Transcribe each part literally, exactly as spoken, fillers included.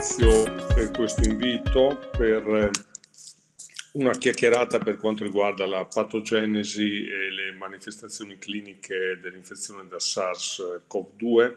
ringrazio per questo invito, per una chiacchierata per quanto riguarda la patogenesi e le manifestazioni cliniche dell'infezione da SARS-CoV due.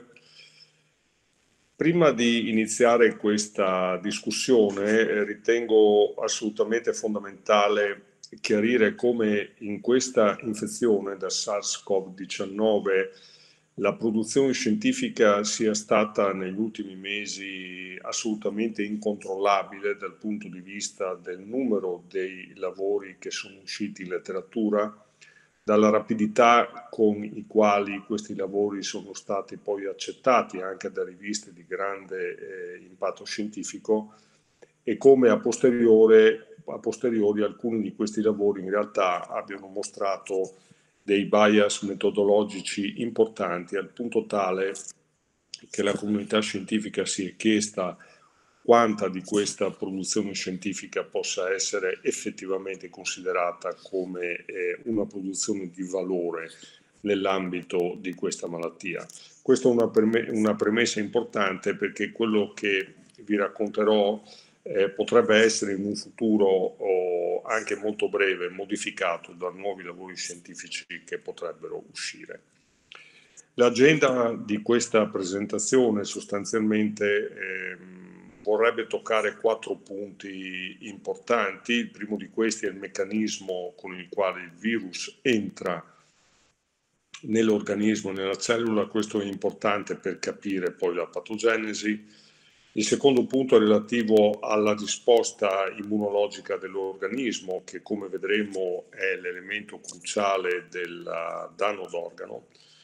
Prima di iniziare questa discussione, ritengo assolutamente fondamentale chiarire come in questa infezione da SARS-CoV diciannove la produzione scientifica sia stata negli ultimi mesi assolutamente incontrollabile dal punto di vista del numero dei lavori che sono usciti in letteratura, dalla rapidità con i quali questi lavori sono stati poi accettati anche da riviste di grande eh, impatto scientifico, e come a posteriori, a posteriori alcuni di questi lavori in realtà abbiano mostrato dei bias metodologici importanti, al punto tale che la comunità scientifica si è chiesta quanta di questa produzione scientifica possa essere effettivamente considerata come eh, una produzione di valore nell'ambito di questa malattia. Questa è una, preme- una premessa importante, perché quello che vi racconterò eh, potrebbe essere in un futuro oh, anche molto breve modificato da nuovi lavori scientifici che potrebbero uscire. L'agenda di questa presentazione sostanzialmente ehm, vorrebbe toccare quattro punti importanti. Il primo di questi è il meccanismo con il quale il virus entra nell'organismo, nella cellula. Questo è importante per capire poi la patogenesi. Il secondo punto è relativo alla risposta immunologica dell'organismo, che come vedremo è l'elemento cruciale del danno d'organo.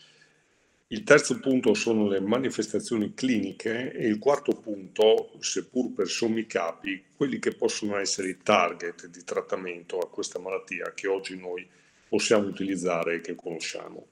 Il terzo punto sono le manifestazioni cliniche e il quarto punto, seppur per sommi capi, quelli che possono essere i target di trattamento a questa malattia che oggi noi possiamo utilizzare e che conosciamo.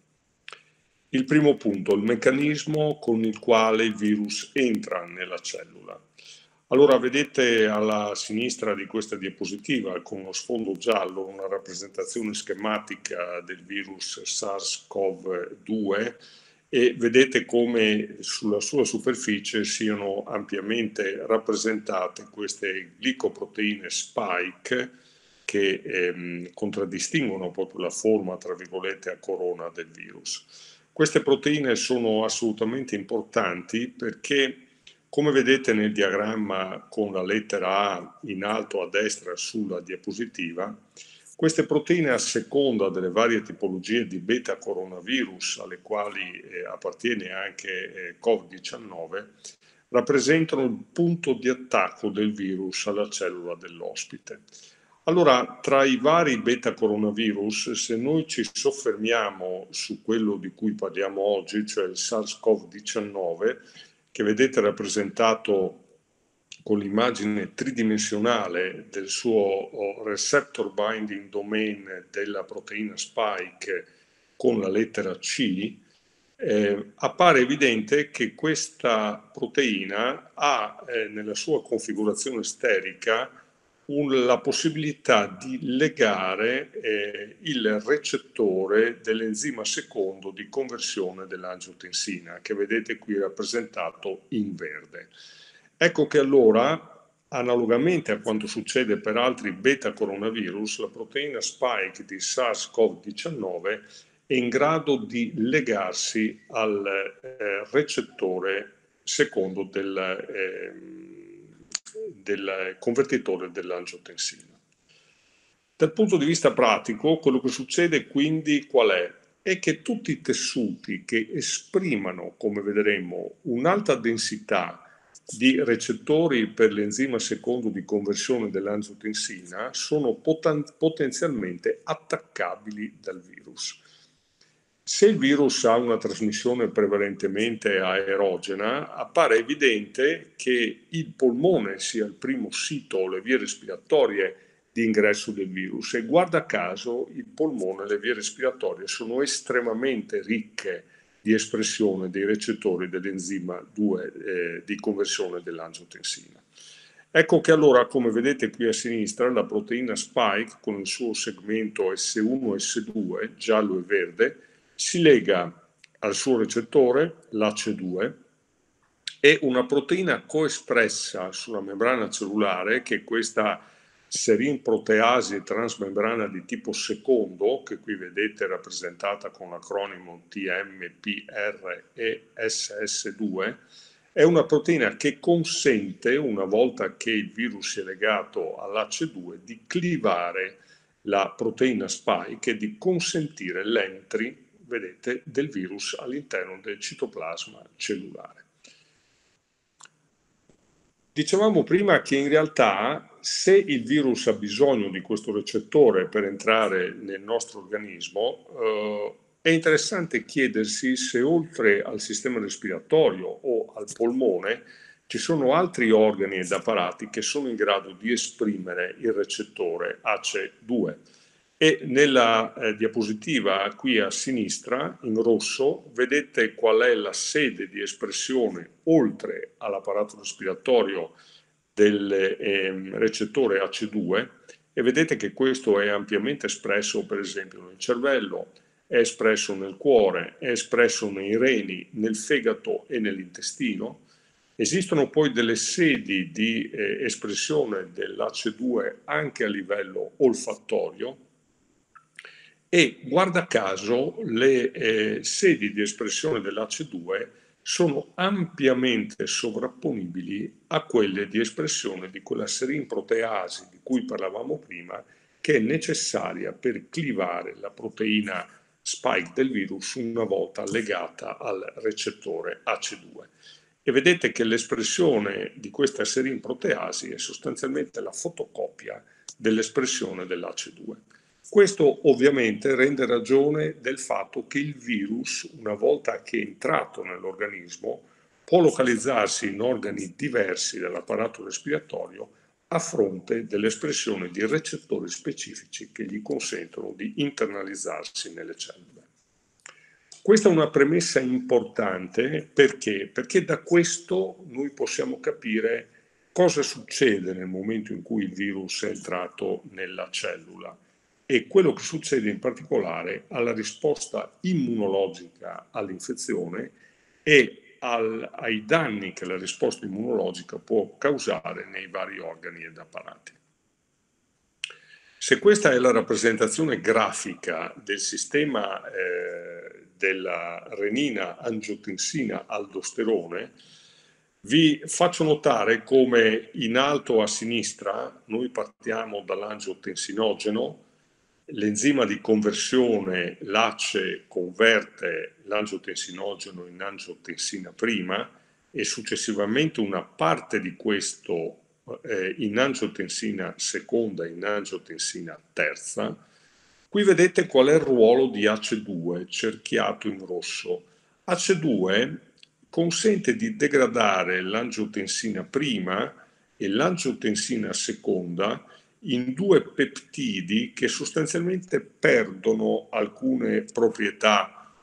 Il primo punto, il meccanismo con il quale il virus entra nella cellula. Allora, vedete alla sinistra di questa diapositiva, con lo sfondo giallo, una rappresentazione schematica del virus SARS-CoV due, e vedete come sulla sua superficie siano ampiamente rappresentate queste glicoproteine spike che ehm, contraddistinguono proprio la forma, tra virgolette, a corona del virus. Queste proteine sono assolutamente importanti perché, come vedete nel diagramma con la lettera A in alto a destra sulla diapositiva, queste proteine, a seconda delle varie tipologie di beta coronavirus alle quali eh, appartiene anche eh, Covid diciannove, rappresentano il punto di attacco del virus alla cellula dell'ospite. Allora, tra i vari beta coronavirus, se noi ci soffermiamo su quello di cui parliamo oggi, cioè il SARS-CoV diciannove, che vedete rappresentato con l'immagine tridimensionale del suo receptor binding domain della proteina spike con la lettera C, eh, appare evidente che questa proteina ha eh, nella sua configurazione sterica un, la possibilità di legare eh, il recettore dell'enzima secondo di conversione dell'angiotensina, che vedete qui rappresentato in verde. Ecco che allora, analogamente a quanto succede per altri beta coronavirus, la proteina spike di SARS-CoV diciannove è in grado di legarsi al eh, recettore secondo del, eh, del convertitore dell'angiotensina. Dal punto di vista pratico, quello che succede quindi qual è? È che tutti i tessuti che esprimano, come vedremo, un'alta densità di recettori per l'enzima secondo di conversione dell'angiotensina sono poten- potenzialmente attaccabili dal virus. Se il virus ha una trasmissione prevalentemente aerogena, appare evidente che il polmone sia il primo sito o le vie respiratorie di ingresso del virus, e guarda caso il polmone e le vie respiratorie sono estremamente ricche di espressione dei recettori dell'enzima due eh, di conversione dell'angiotensina. Ecco che allora, come vedete qui a sinistra, la proteina spike con il suo segmento S uno S due, giallo e verde, si lega al suo recettore, l'A C E due, è una proteina coespressa sulla membrana cellulare, che è questa serin-proteasi transmembrana di tipo secondo, che qui vedete rappresentata con l'acronimo T M P R E S S due, è una proteina che consente, una volta che il virus è legato all'A C E due, di clivare la proteina spike e di consentire l'entry, vedete, del virus all'interno del citoplasma cellulare. Dicevamo prima che in realtà, se il virus ha bisogno di questo recettore per entrare nel nostro organismo, eh, è interessante chiedersi se oltre al sistema respiratorio o al polmone ci sono altri organi ed apparati che sono in grado di esprimere il recettore A C E due. E nella eh, diapositiva qui a sinistra, in rosso, vedete qual è la sede di espressione, oltre all'apparato respiratorio, del eh, recettore A C E due, e vedete che questo è ampiamente espresso, per esempio, nel cervello, è espresso nel cuore, è espresso nei reni, nel fegato e nell'intestino. Esistono poi delle sedi di eh, espressione dell'A C E due anche a livello olfattorio, e guarda caso le eh, sedi di espressione dell'A C E due sono ampiamente sovrapponibili a quelle di espressione di quella serin-proteasi di cui parlavamo prima, che è necessaria per clivare la proteina spike del virus una volta legata al recettore A C E due. E vedete che l'espressione di questa serin-proteasi è sostanzialmente la fotocopia dell'espressione dell'A C E due. Questo ovviamente rende ragione del fatto che il virus, una volta che è entrato nell'organismo, può localizzarsi in organi diversi dell'apparato respiratorio a fronte dell'espressione di recettori specifici che gli consentono di internalizzarsi nelle cellule. Questa è una premessa importante perché? Perché da questo noi possiamo capire cosa succede nel momento in cui il virus è entrato nella cellula e quello che succede in particolare alla risposta immunologica all'infezione e al, ai danni che la risposta immunologica può causare nei vari organi ed apparati. Se questa è la rappresentazione grafica del sistema eh, della renina, angiotensina, aldosterone, vi faccio notare come in alto a sinistra noi partiamo dall'angiotensinogeno, l'enzima di conversione l'A C E converte l'angiotensinogeno in angiotensina prima e successivamente una parte di questo eh, in angiotensina seconda e in angiotensina terza. Qui vedete qual è il ruolo di A C E due cerchiato in rosso. A C E due consente di degradare l'angiotensina prima e l'angiotensina seconda in due peptidi che sostanzialmente perdono alcune proprietà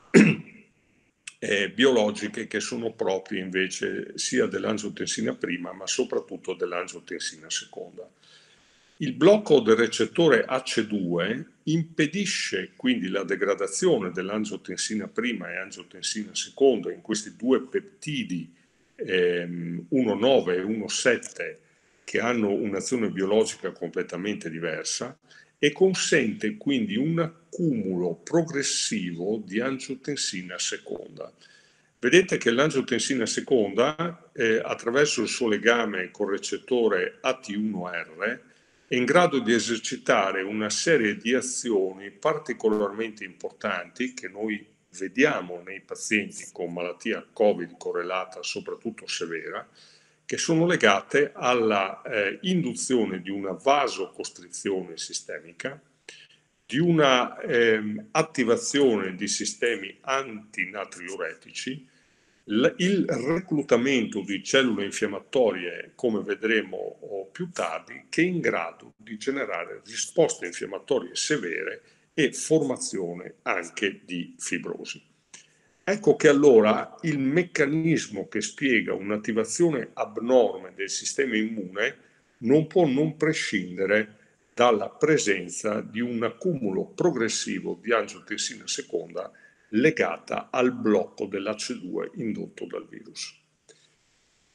eh, biologiche che sono proprie invece sia dell'angiotensina prima ma soprattutto dell'angiotensina seconda. Il blocco del recettore A C E due impedisce quindi la degradazione dell'angiotensina prima e angiotensina seconda in questi due peptidi ehm, uno nove e uno sette che hanno un'azione biologica completamente diversa e consente quindi un accumulo progressivo di angiotensina seconda. Vedete che l'angiotensina seconda, eh, attraverso il suo legame col recettore A T uno R, è in grado di esercitare una serie di azioni particolarmente importanti che noi vediamo nei pazienti con malattia Covid correlata soprattutto severa, che sono legate alla eh, induzione di una vasocostrizione sistemica, di una ehm, attivazione di sistemi antinatriuretici, il reclutamento di cellule infiammatorie, come vedremo più tardi, che è in grado di generare risposte infiammatorie severe e formazione anche di fibrosi. Ecco che allora il meccanismo che spiega un'attivazione abnorme del sistema immune non può non prescindere dalla presenza di un accumulo progressivo di angiotensina seconda legata al blocco dell'A C E due indotto dal virus.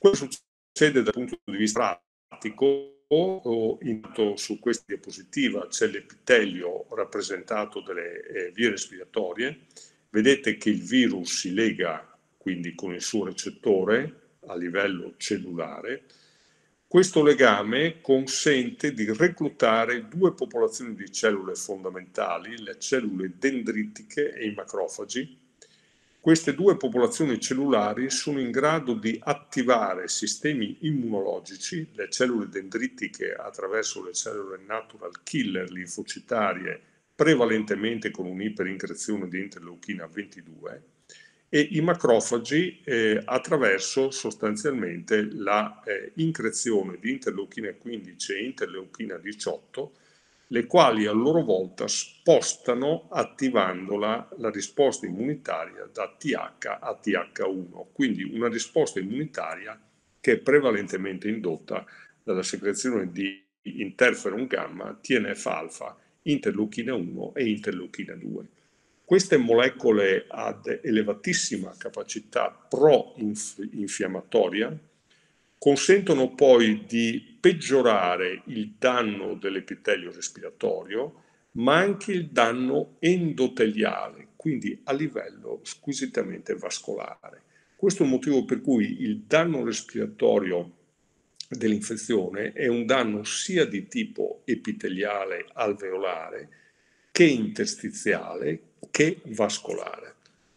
Cosa succede dal punto di vista pratico? In, su questa diapositiva c'è l'epitelio rappresentato dalle eh, vie respiratorie. Vedete che il virus si lega quindi con il suo recettore a livello cellulare. Questo legame consente di reclutare due popolazioni di cellule fondamentali, le cellule dendritiche e i macrofagi. Queste due popolazioni cellulari sono in grado di attivare sistemi immunologici, le cellule dendritiche attraverso le cellule natural killer linfocitarie, prevalentemente con un'iperincrezione di interleuchina ventidue, e i macrofagi eh, attraverso sostanzialmente la eh, increzione di interleuchina quindici e interleuchina diciotto, le quali a loro volta spostano, attivando la, la risposta immunitaria da T H a T H uno, quindi una risposta immunitaria che è prevalentemente indotta dalla secrezione di interferon gamma, T N F alfa, interleuchina uno e interleuchina due. Queste molecole ad elevatissima capacità pro-infiammatoria consentono poi di peggiorare il danno dell'epitelio respiratorio, ma anche il danno endoteliale, quindi a livello squisitamente vascolare. Questo è il motivo per cui il danno respiratorio dell'infezione è un danno sia di tipo epiteliale alveolare che interstiziale che vascolare.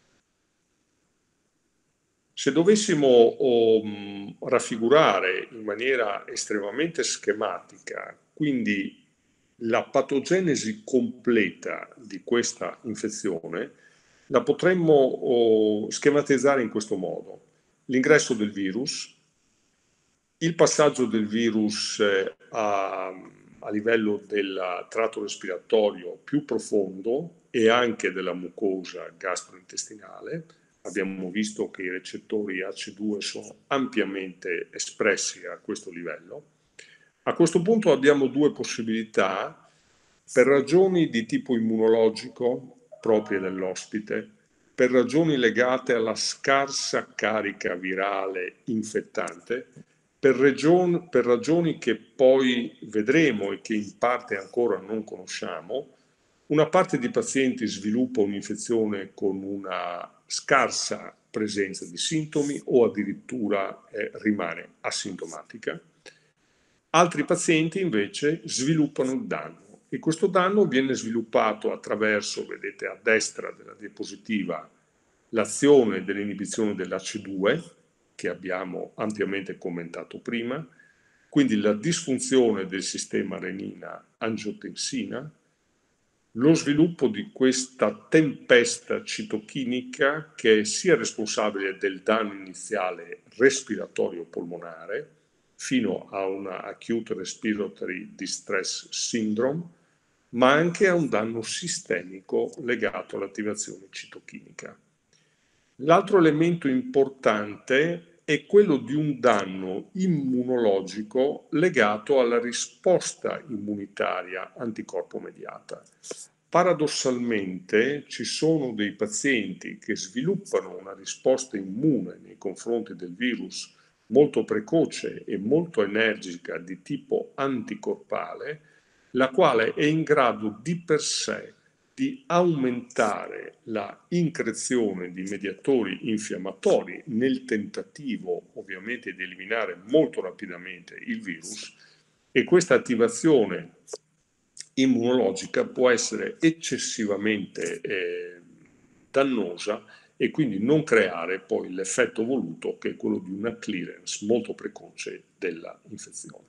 Se dovessimo um, raffigurare in maniera estremamente schematica, quindi la patogenesi completa di questa infezione, la potremmo oh, schematizzare in questo modo. L'ingresso del virus, il passaggio del virus eh, a, a livello del tratto respiratorio più profondo e anche della mucosa gastrointestinale. Abbiamo visto che i recettori A C E due sono ampiamente espressi a questo livello. A questo punto abbiamo due possibilità per ragioni di tipo immunologico proprie dell'ospite, per ragioni legate alla scarsa carica virale infettante, per, region, per ragioni che poi vedremo e che in parte ancora non conosciamo. Una parte di pazienti sviluppa un'infezione con una scarsa presenza di sintomi o addirittura eh, rimane asintomatica. Altri pazienti invece sviluppano il danno e questo danno viene sviluppato attraverso, vedete a destra della diapositiva, l'azione dell'inibizione dell'A C E due che abbiamo ampiamente commentato prima, quindi la disfunzione del sistema renina-angiotensina, lo sviluppo di questa tempesta citochinica che è sia responsabile del danno iniziale respiratorio polmonare fino a una acute respiratory distress syndrome, ma anche a un danno sistemico legato all'attivazione citochinica. L'altro elemento importante è quello di un danno immunologico legato alla risposta immunitaria anticorpo mediata. Paradossalmente ci sono dei pazienti che sviluppano una risposta immune nei confronti del virus molto precoce e molto energica di tipo anticorpale, la quale è in grado di per sé di aumentare la increzione di mediatori infiammatori nel tentativo ovviamente di eliminare molto rapidamente il virus, e questa attivazione immunologica può essere eccessivamente eh, dannosa e quindi non creare poi l'effetto voluto che è quello di una clearance molto precoce dell'infezione.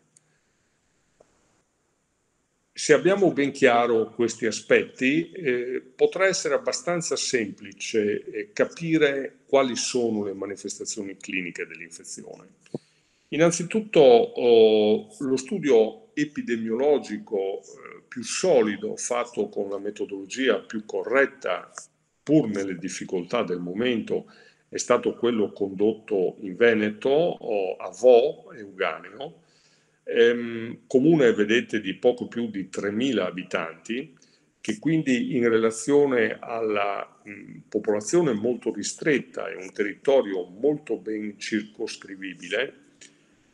Se abbiamo ben chiaro questi aspetti, eh, potrà essere abbastanza semplice eh, capire quali sono le manifestazioni cliniche dell'infezione. Innanzitutto oh, lo studio epidemiologico eh, più solido, fatto con la metodologia più corretta, pur nelle difficoltà del momento, è stato quello condotto in Veneto, oh, a Vo, Euganeo, ehm, comune, vedete, di poco più di tremila abitanti, che quindi in relazione alla mh, popolazione molto ristretta e un territorio molto ben circoscrivibile,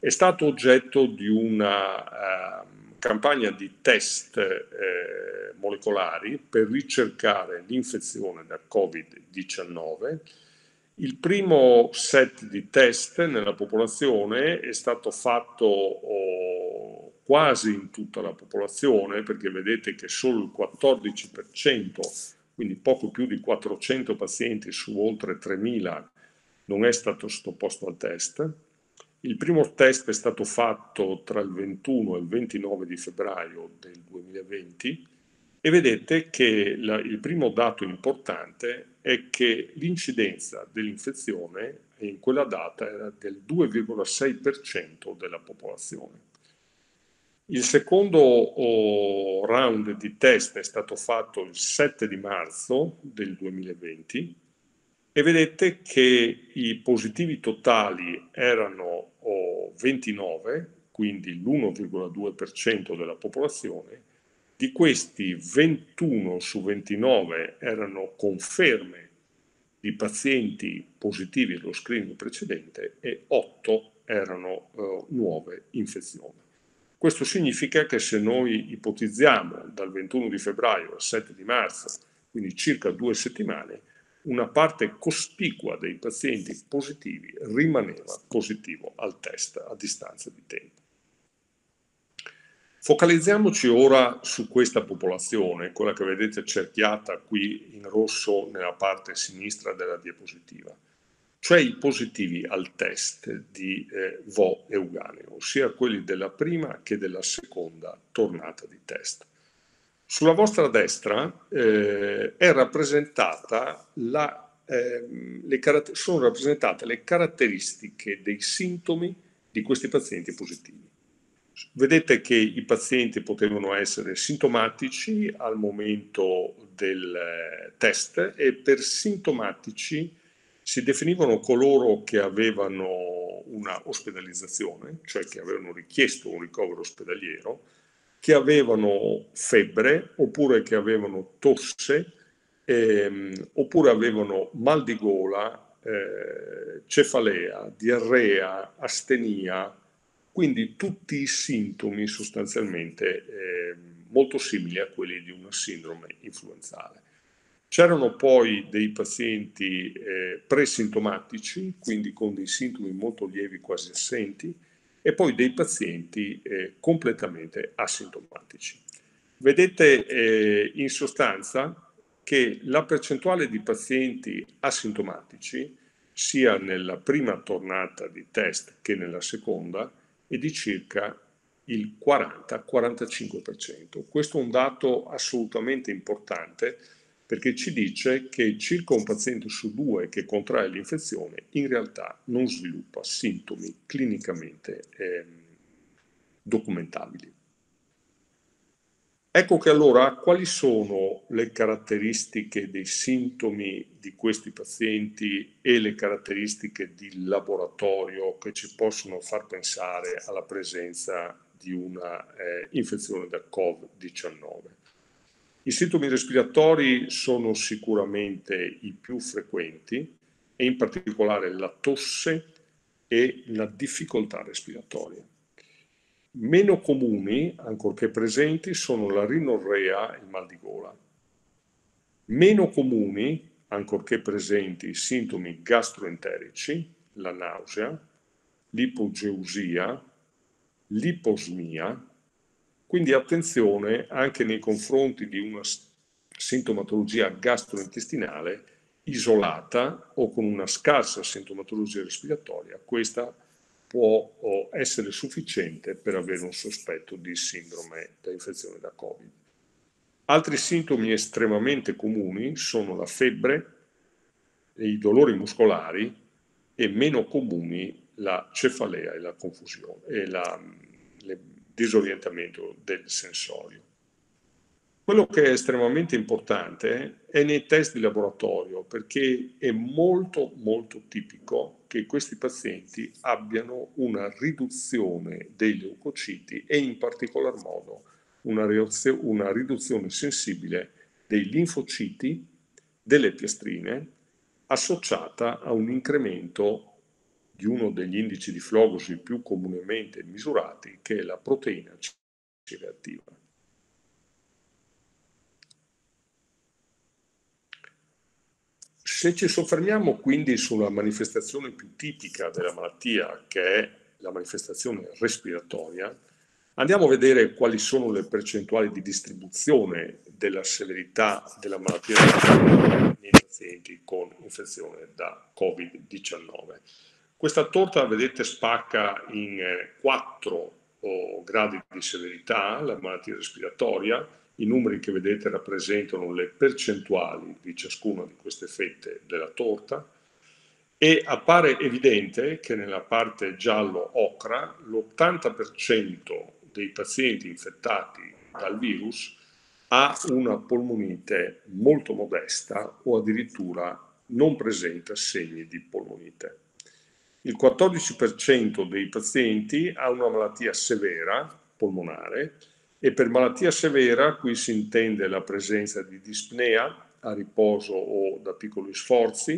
è stato oggetto di una uh, campagna di test eh, molecolari per ricercare l'infezione da Covid diciannove. Il primo set di test nella popolazione è stato fatto oh, quasi in tutta la popolazione, perché vedete che solo il quattordici per cento, quindi poco più di quattrocento pazienti su oltre tremila, non è stato sottoposto al test. Il primo test è stato fatto tra il ventuno e il ventinove di febbraio del duemilaventi e vedete che la, il primo dato importante è che l'incidenza dell'infezione in quella data era del due virgola sei per cento della popolazione. Il secondo oh, round di test è stato fatto il sette di marzo del duemilaventi e vedete che i positivi totali erano oh, ventinove, quindi l'uno virgola due per cento della popolazione. Di questi ventuno su ventinove erano conferme di pazienti positivi allo screening precedente e otto erano uh, nuove infezioni. Questo significa che se noi ipotizziamo dal ventuno di febbraio al sette di marzo, quindi circa due settimane, una parte cospicua dei pazienti positivi rimaneva positivo al test a distanza di tempo. Focalizziamoci ora su questa popolazione, quella che vedete cerchiata qui in rosso nella parte sinistra della diapositiva, cioè i positivi al test di eh, V O euganeo, sia quelli della prima che della seconda tornata di test. Sulla vostra destra eh, è rappresentata la, eh, le sono rappresentate le caratteristiche dei sintomi di questi pazienti positivi. Vedete che i pazienti potevano essere sintomatici al momento del test e per sintomatici si definivano coloro che avevano una ospedalizzazione, cioè che avevano richiesto un ricovero ospedaliero, che avevano febbre oppure che avevano tosse ehm, oppure avevano mal di gola, eh, cefalea, diarrea, astenia, quindi tutti i sintomi sostanzialmente eh, molto simili a quelli di una sindrome influenzale. C'erano poi dei pazienti eh, presintomatici, quindi con dei sintomi molto lievi, quasi assenti, e poi dei pazienti eh, completamente asintomatici. Vedete eh, in sostanza che la percentuale di pazienti asintomatici, sia nella prima tornata di test che nella seconda, è di circa il quaranta quarantacinque per cento. Questo è un dato assolutamente importante perché ci dice che circa un paziente su due che contrae l'infezione in realtà non sviluppa sintomi clinicamente eh, documentabili. Ecco che allora quali sono le caratteristiche dei sintomi di questi pazienti e le caratteristiche di laboratorio che ci possono far pensare alla presenza di una eh, infezione da Covid diciannove. I sintomi respiratori sono sicuramente i più frequenti e in particolare la tosse e la difficoltà respiratoria. Meno comuni, ancorché presenti, sono la rinorrea e il mal di gola. Meno comuni, ancorché presenti, i sintomi gastroenterici, la nausea, l'ipogeusia, l'iposmia. Quindi attenzione anche nei confronti di una sintomatologia gastrointestinale isolata o con una scarsa sintomatologia respiratoria. Questa può essere sufficiente per avere un sospetto di sindrome da infezione da Covid. Altri sintomi estremamente comuni sono la febbre, i dolori muscolari e meno comuni la cefalea e la confusione e la, il disorientamento del sensorio. Quello che è estremamente importante è nei test di laboratorio, perché è molto molto tipico che questi pazienti abbiano una riduzione dei leucociti e in particolar modo una, una riduzione sensibile dei linfociti, delle piastrine, associata a un incremento di uno degli indici di flogosi più comunemente misurati, che è la proteina C reattiva. Se ci soffermiamo quindi sulla manifestazione più tipica della malattia, che è la manifestazione respiratoria, andiamo a vedere quali sono le percentuali di distribuzione della severità della malattia respiratoria nei pazienti con infezione da Covid diciannove. Questa torta, vedete, spacca in quattro oh, gradi di severità la malattia respiratoria. I numeri che vedete rappresentano le percentuali di ciascuna di queste fette della torta e appare evidente che nella parte giallo-ocra l'ottanta per cento dei pazienti infettati dal virus ha una polmonite molto modesta o addirittura non presenta segni di polmonite. Il quattordici per cento dei pazienti ha una malattia severa polmonare e per malattia severa qui si intende la presenza di dispnea a riposo o da piccoli sforzi,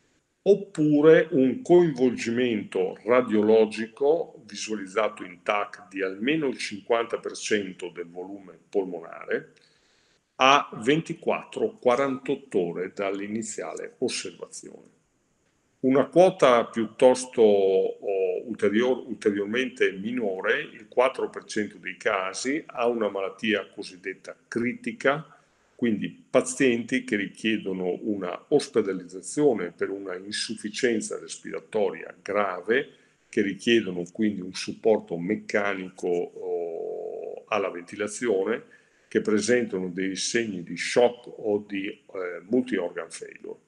oppure un coinvolgimento radiologico visualizzato in T A C di almeno il cinquanta per cento del volume polmonare a ventiquattro quarantotto ore dall'iniziale osservazione. Una quota piuttosto oh, ulterior, ulteriormente minore, il quattro per cento dei casi, ha una malattia cosiddetta critica, quindi pazienti che richiedono una ospedalizzazione per una insufficienza respiratoria grave, che richiedono quindi un supporto meccanico oh, alla ventilazione, che presentano dei segni di shock o di eh, multi-organ failure.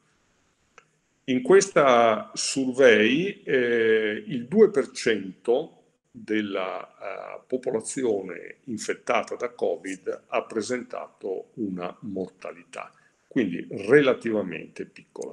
In questa survey eh, il due per cento della uh, popolazione infettata da Covid ha presentato una mortalità, quindi relativamente piccola.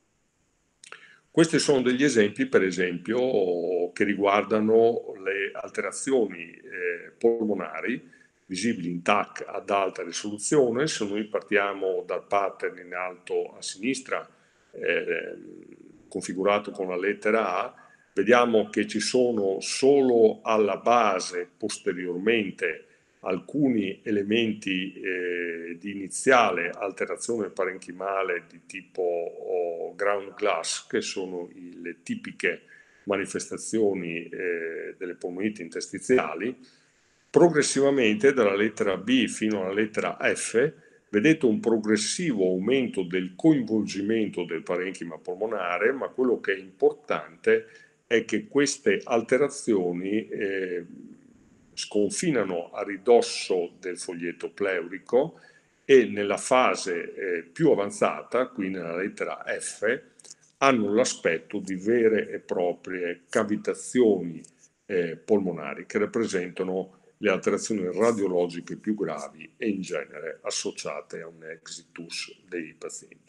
Questi sono degli esempi, per esempio, che riguardano le alterazioni eh, polmonari visibili in T A C ad alta risoluzione. Se noi partiamo dal pattern in alto a sinistra, Eh, configurato con la lettera A, vediamo che ci sono solo alla base posteriormente alcuni elementi eh, di iniziale alterazione parenchimale di tipo oh, ground glass, che sono i, le tipiche manifestazioni eh, delle polmoniti interstiziali. Progressivamente dalla lettera B fino alla lettera F vedete un progressivo aumento del coinvolgimento del parenchima polmonare, ma quello che è importante è che queste alterazioni eh, sconfinano a ridosso del foglietto pleurico e nella fase eh, più avanzata, qui nella lettera F, hanno l'aspetto di vere e proprie cavitazioni eh, polmonari che rappresentano le alterazioni radiologiche più gravi e in genere associate a un exitus dei pazienti.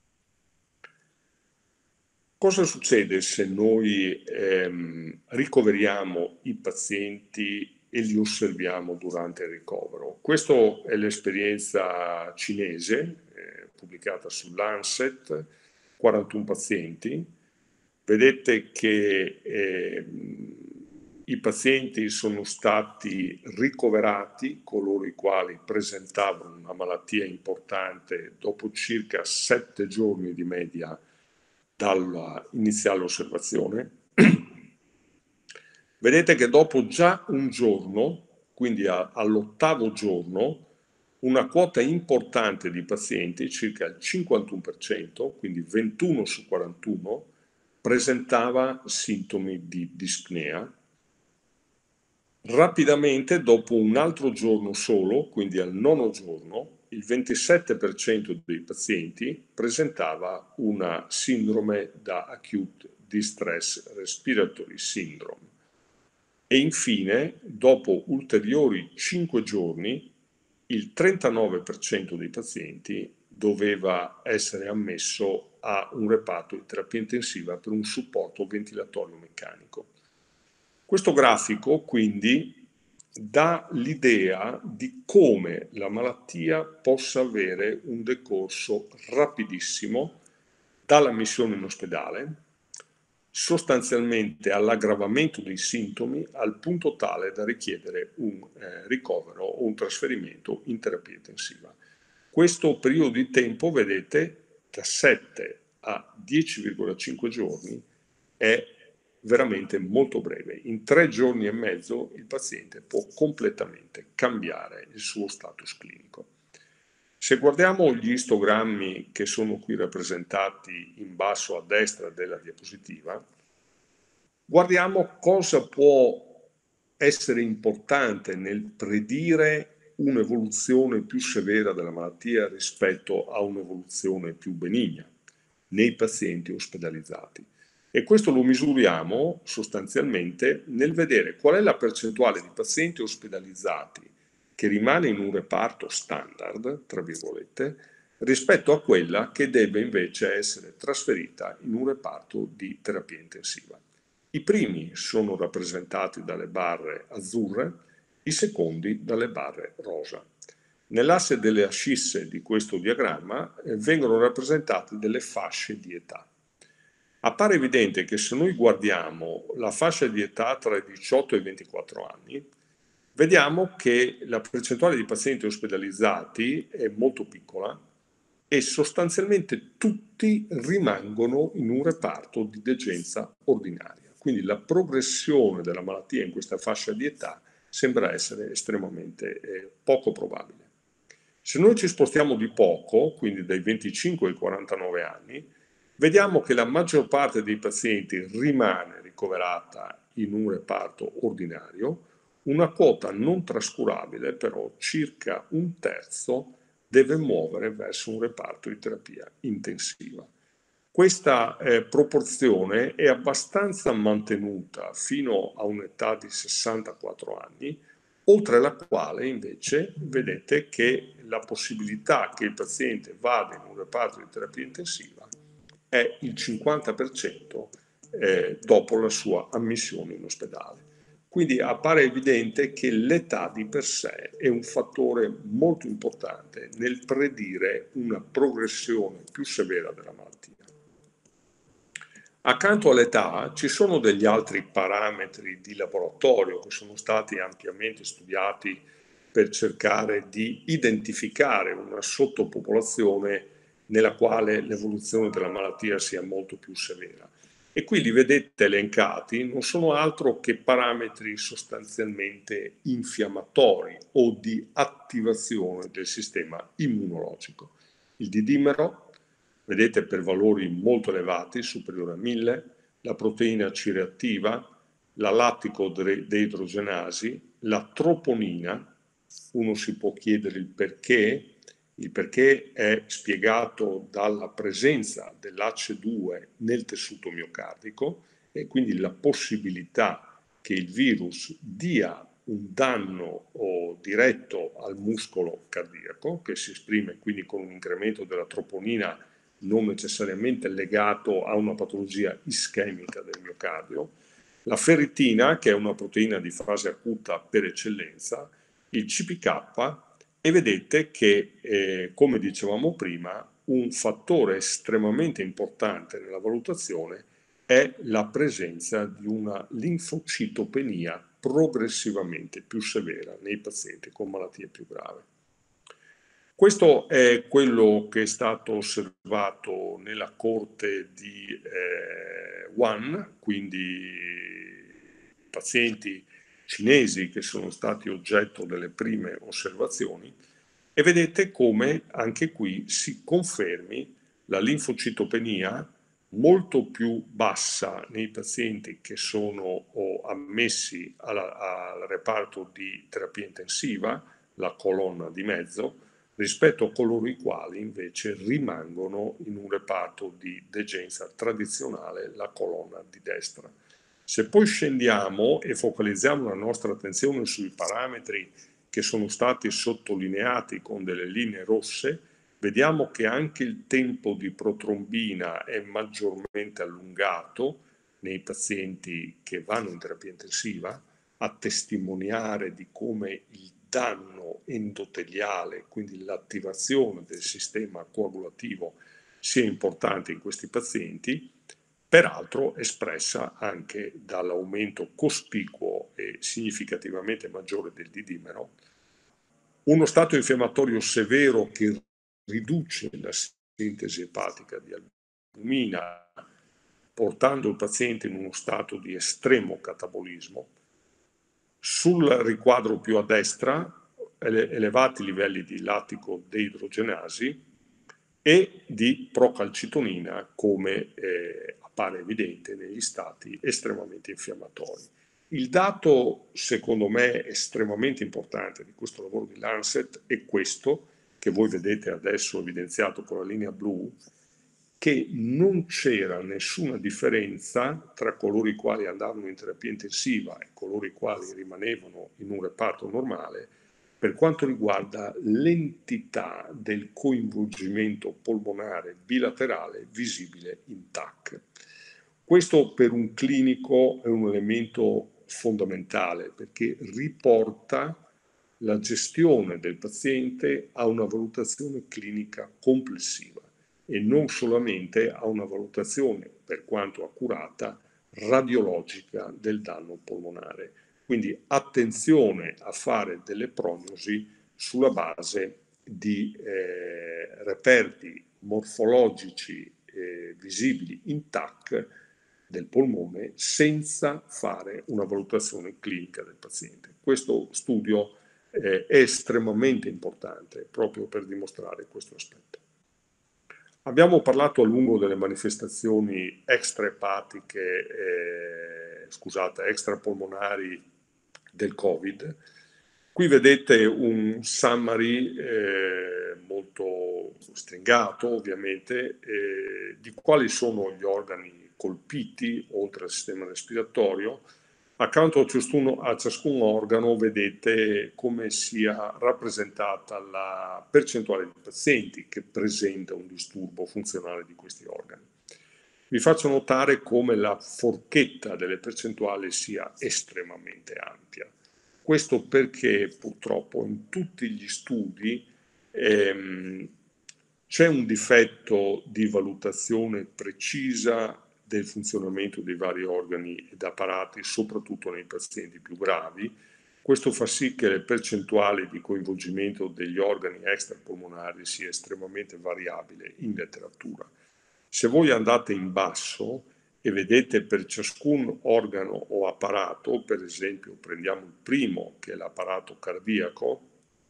Cosa succede se noi ehm, ricoveriamo i pazienti e li osserviamo durante il ricovero? Questa è l'esperienza cinese, eh, pubblicata su Lancet, quarantuno pazienti. Vedete che eh, i pazienti sono stati ricoverati, coloro i quali presentavano una malattia importante, dopo circa sette giorni di media dall'iniziale osservazione. Vedete che dopo già un giorno, quindi all'ottavo giorno, una quota importante di pazienti, circa il cinquantuno per cento, quindi ventuno su quarantuno, presentava sintomi di dispnea. Rapidamente, dopo un altro giorno solo, quindi al nono giorno, il ventisette per cento dei pazienti presentava una sindrome da acute distress respiratory syndrome. E infine, dopo ulteriori cinque giorni, il trentanove per cento dei pazienti doveva essere ammesso a un reparto di terapia intensiva per un supporto ventilatorio meccanico. Questo grafico quindi dà l'idea di come la malattia possa avere un decorso rapidissimo dalla missione in ospedale, sostanzialmente all'aggravamento dei sintomi al punto tale da richiedere un eh, ricovero o un trasferimento in terapia intensiva. Questo periodo di tempo, vedete, da sette a dieci virgola cinque giorni è veramente molto breve. In tre giorni e mezzo il paziente può completamente cambiare il suo status clinico. Se guardiamo gli istogrammi che sono qui rappresentati in basso a destra della diapositiva, guardiamo cosa può essere importante nel predire un'evoluzione più severa della malattia rispetto a un'evoluzione più benigna nei pazienti ospedalizzati. E questo lo misuriamo sostanzialmente nel vedere qual è la percentuale di pazienti ospedalizzati che rimane in un reparto standard, tra virgolette, rispetto a quella che deve invece essere trasferita in un reparto di terapia intensiva. I primi sono rappresentati dalle barre azzurre, i secondi dalle barre rosa. Nell'asse delle ascisse di questo diagramma eh, vengono rappresentate delle fasce di età. Appare evidente che se noi guardiamo la fascia di età tra i diciotto e i ventiquattro anni, vediamo che la percentuale di pazienti ospedalizzati è molto piccola e sostanzialmente tutti rimangono in un reparto di degenza ordinaria. Quindi la progressione della malattia in questa fascia di età sembra essere estremamente eh, poco probabile. Se noi ci spostiamo di poco, quindi dai venticinque ai quarantanove anni, vediamo che la maggior parte dei pazienti rimane ricoverata in un reparto ordinario, una quota non trascurabile, però circa un terzo, deve muovere verso un reparto di terapia intensiva. Questa eh, proporzione è abbastanza mantenuta fino a un'età di sessantaquattro anni, oltre la quale invece vedete che la possibilità che il paziente vada in un reparto di terapia intensiva è il cinquanta per cento eh, dopo la sua ammissione in ospedale. Quindi appare evidente che l'età di per sé è un fattore molto importante nel predire una progressione più severa della malattia. Accanto all'età ci sono degli altri parametri di laboratorio che sono stati ampiamente studiati per cercare di identificare una sottopopolazione nella quale l'evoluzione della malattia sia molto più severa. E qui li vedete elencati, non sono altro che parametri sostanzialmente infiammatori o di attivazione del sistema immunologico. Il didimero, vedete, per valori molto elevati, superiore a mille, la proteina C reattiva, la lattico-deidrogenasi, la troponina. Uno si può chiedere il perché. Il perché è spiegato dalla presenza dell'A C E due nel tessuto miocardico e quindi la possibilità che il virus dia un danno o diretto al muscolo cardiaco, che si esprime quindi con un incremento della troponina non necessariamente legato a una patologia ischemica del miocardio, la ferritina, che è una proteina di fase acuta per eccellenza, il C P K, e vedete che, eh, come dicevamo prima, un fattore estremamente importante nella valutazione è la presenza di una linfocitopenia progressivamente più severa nei pazienti con malattie più gravi. Questo è quello che è stato osservato nella corte di eh, Wuhan, quindi pazienti cinesi che sono stati oggetto delle prime osservazioni, e vedete come anche qui si confermi la linfocitopenia molto più bassa nei pazienti che sono o ammessi alla, al reparto di terapia intensiva, la colonna di mezzo, rispetto a coloro i quali invece rimangono in un reparto di degenza tradizionale, la colonna di destra. Se poi scendiamo e focalizziamo la nostra attenzione sui parametri che sono stati sottolineati con delle linee rosse, vediamo che anche il tempo di protrombina è maggiormente allungato nei pazienti che vanno in terapia intensiva, a testimoniare di come il danno endoteliale, quindi l'attivazione del sistema coagulativo, sia importante in questi pazienti. peraltro espressa anche dall'aumento cospicuo e significativamente maggiore del D-dimero, uno stato infiammatorio severo che riduce la sintesi epatica di albumina, portando il paziente in uno stato di estremo catabolismo. Sul riquadro più a destra, ele- elevati livelli di lattico deidrogenasi e di procalcitonina, come eh, appare evidente negli stati estremamente infiammatori. Il dato, secondo me, estremamente importante di questo lavoro di Lancet è questo, che voi vedete adesso evidenziato con la linea blu, che non c'era nessuna differenza tra coloro i quali andavano in terapia intensiva e coloro i quali rimanevano in un reparto normale per quanto riguarda l'entità del coinvolgimento polmonare bilaterale visibile in T A C. Questo per un clinico è un elemento fondamentale perché riporta la gestione del paziente a una valutazione clinica complessiva e non solamente a una valutazione, per quanto accurata, radiologica del danno polmonare. Quindi attenzione a fare delle prognosi sulla base di eh, reperti morfologici eh, visibili in T A C del polmone senza fare una valutazione clinica del paziente. Questo studio eh, è estremamente importante proprio per dimostrare questo aspetto. Abbiamo parlato a lungo delle manifestazioni extraepatiche, eh, scusate, extrapolmonari del Covid. Qui vedete un summary eh, molto stringato, ovviamente, eh, di quali sono gli organi colpiti oltre al sistema respiratorio. Accanto a ciascuno, a ciascun organo vedete come sia rappresentata la percentuale di pazienti che presenta un disturbo funzionale di questi organi. Vi faccio notare come la forchetta delle percentuali sia estremamente ampia. Questo perché purtroppo in tutti gli studi ehm, c'è un difetto di valutazione precisa del funzionamento dei vari organi ed apparati, soprattutto nei pazienti più gravi. Questo fa sì che le percentuali di coinvolgimento degli organi extrapolmonari sia estremamente variabile in letteratura. Se voi andate in basso e vedete per ciascun organo o apparato, per esempio prendiamo il primo che è l'apparato cardiaco,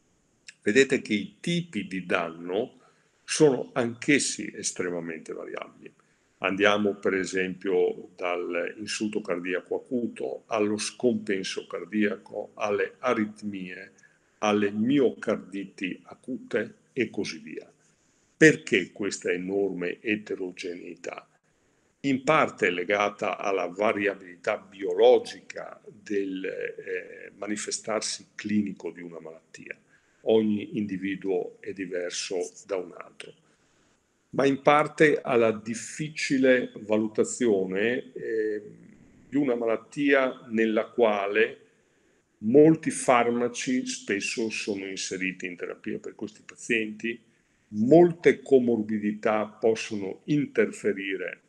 vedete che i tipi di danno sono anch'essi estremamente variabili. Andiamo per esempio dall'insulto cardiaco acuto allo scompenso cardiaco, alle aritmie, alle miocarditi acute e così via. Perché questa enorme eterogeneità? In parte è legata alla variabilità biologica del eh, manifestarsi clinico di una malattia. Ogni individuo è diverso da un altro, ma in parte alla difficile valutazione eh, di una malattia nella quale molti farmaci spesso sono inseriti in terapia per questi pazienti, molte comorbidità possono interferire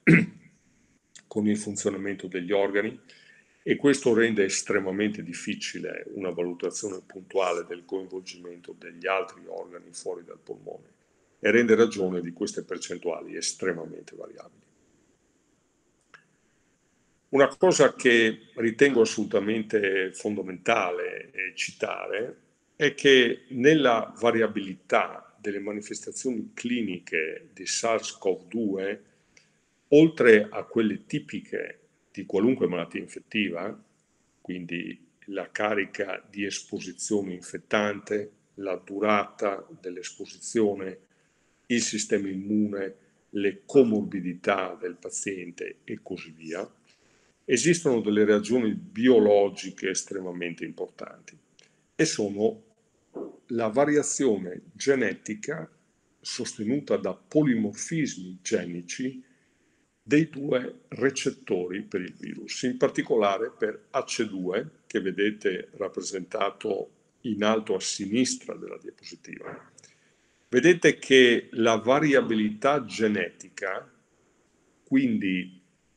con il funzionamento degli organi e questo rende estremamente difficile una valutazione puntuale del coinvolgimento degli altri organi fuori dal polmone e rende ragione di queste percentuali estremamente variabili. Una cosa che ritengo assolutamente fondamentale citare è che nella variabilità delle manifestazioni cliniche di SARS-CoV due, oltre a quelle tipiche di qualunque malattia infettiva, quindi la carica di esposizione infettante, la durata dell'esposizione, il sistema immune, le comorbidità del paziente e così via, esistono delle ragioni biologiche estremamente importanti e sono la variazione genetica sostenuta da polimorfismi genici dei due recettori per il virus, in particolare per A C E due, che vedete rappresentato in alto a sinistra della diapositiva. Vedete che la variabilità genetica, quindi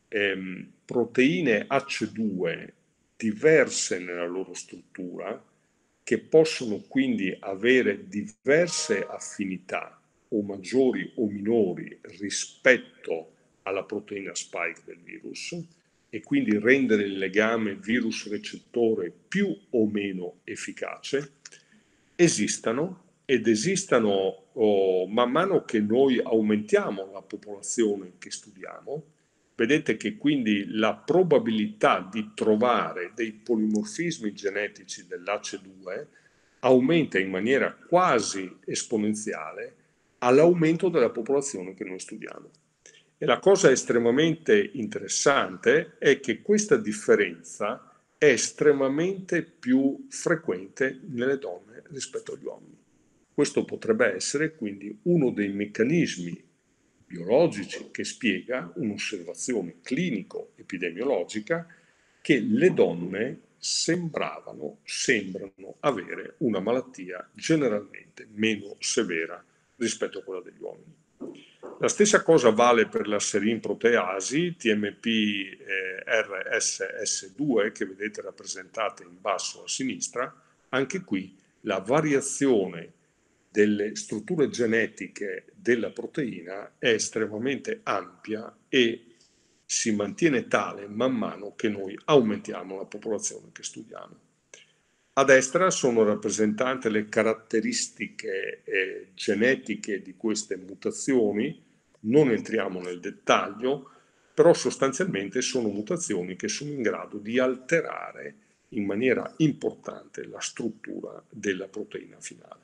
ehm, proteine A C due diverse nella loro struttura, che possono quindi avere diverse affinità o maggiori o minori rispetto alla proteina spike del virus, e quindi rendere il legame virus-recettore più o meno efficace, esistano ed esistano oh, man mano che noi aumentiamo la popolazione che studiamo. Vedete che quindi la probabilità di trovare dei polimorfismi genetici dell'A C due aumenta in maniera quasi esponenziale all'aumento della popolazione che noi studiamo. E la cosa estremamente interessante è che questa differenza è estremamente più frequente nelle donne rispetto agli uomini. Questo potrebbe essere quindi uno dei meccanismi biologici che spiega un'osservazione clinico-epidemiologica che le donne sembravano, sembrano avere una malattia generalmente meno severa rispetto a quella degli uomini. La stessa cosa vale per la serine proteasi T M P eh, R S S due che vedete rappresentate in basso a sinistra. Anche qui la variazione delle strutture genetiche della proteina è estremamente ampia e si mantiene tale man mano che noi aumentiamo la popolazione che studiamo. A destra sono rappresentate le caratteristiche eh, genetiche di queste mutazioni, non entriamo nel dettaglio, però sostanzialmente sono mutazioni che sono in grado di alterare in maniera importante la struttura della proteina finale.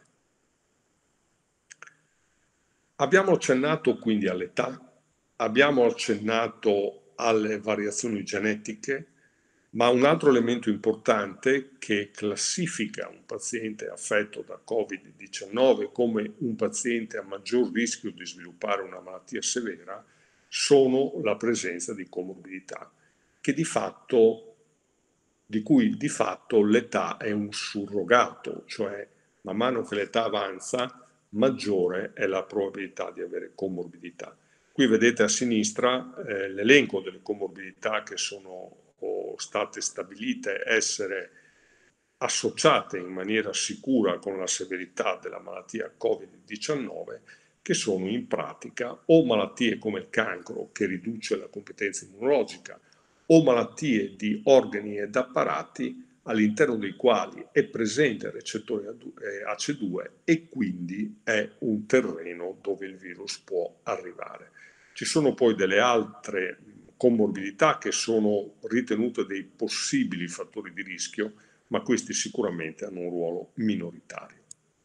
Abbiamo accennato quindi all'età, abbiamo accennato alle variazioni genetiche, ma un altro elemento importante che classifica un paziente affetto da Covid diciannove come un paziente a maggior rischio di sviluppare una malattia severa sono la presenza di comorbidità, che di fatto, di cui di fatto l'età è un surrogato, cioè man mano che l'età avanza maggiore è la probabilità di avere comorbidità. Qui vedete a sinistra eh, l'elenco delle comorbidità che sono o state stabilite essere associate in maniera sicura con la severità della malattia Covid diciannove, che sono in pratica o malattie come il cancro che riduce la competenza immunologica o malattie di organi ed apparati all'interno dei quali è presente il recettore A C due e quindi è un terreno dove il virus può arrivare. Ci sono poi delle altre comorbidità che sono ritenute dei possibili fattori di rischio, ma questi sicuramente hanno un ruolo minoritario.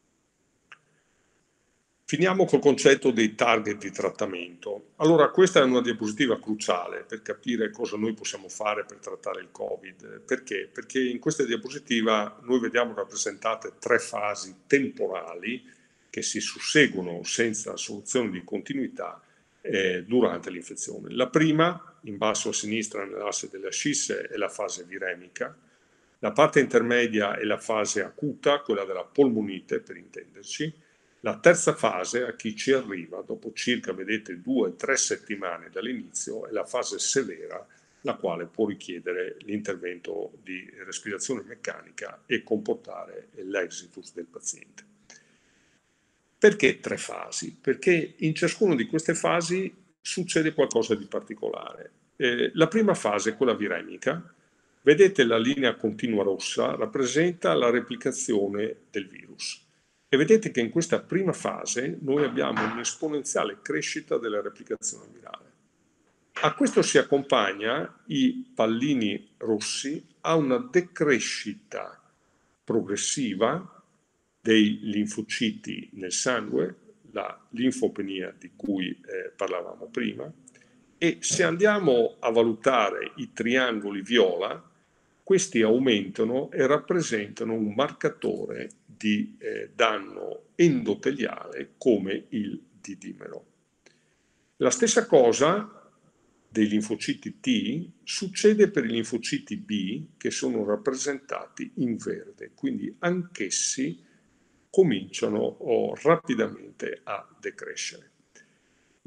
Finiamo col concetto dei target di trattamento. Allora, questa è una diapositiva cruciale per capire cosa noi possiamo fare per trattare il Covid. Perché? Perché in questa diapositiva noi vediamo rappresentate tre fasi temporali che si susseguono senza soluzione di continuità eh, durante l'infezione. La prima, in basso a sinistra nell'asse delle ascisse, è la fase viremica. La parte intermedia è la fase acuta, quella della polmonite, per intenderci. La terza fase, a chi ci arriva dopo circa, vedete, due o tre settimane dall'inizio, è la fase severa, la quale può richiedere l'intervento di respirazione meccanica e comportare l'esitus del paziente. Perché tre fasi? Perché in ciascuna di queste fasi succede qualcosa di particolare. Eh, la prima fase, quella viremica, vedete la linea continua rossa, rappresenta la replicazione del virus. E vedete che in questa prima fase noi abbiamo un'esponenziale crescita della replicazione virale. A questo si accompagna, i pallini rossi, a una decrescita progressiva dei linfociti nel sangue, la linfopenia di cui eh, parlavamo prima, e se andiamo a valutare i triangoli viola, questi aumentano e rappresentano un marcatore di eh, danno endoteliale come il didimero. La stessa cosa dei linfociti T succede per i linfociti B che sono rappresentati in verde, quindi anch'essi cominciano oh, rapidamente a decrescere.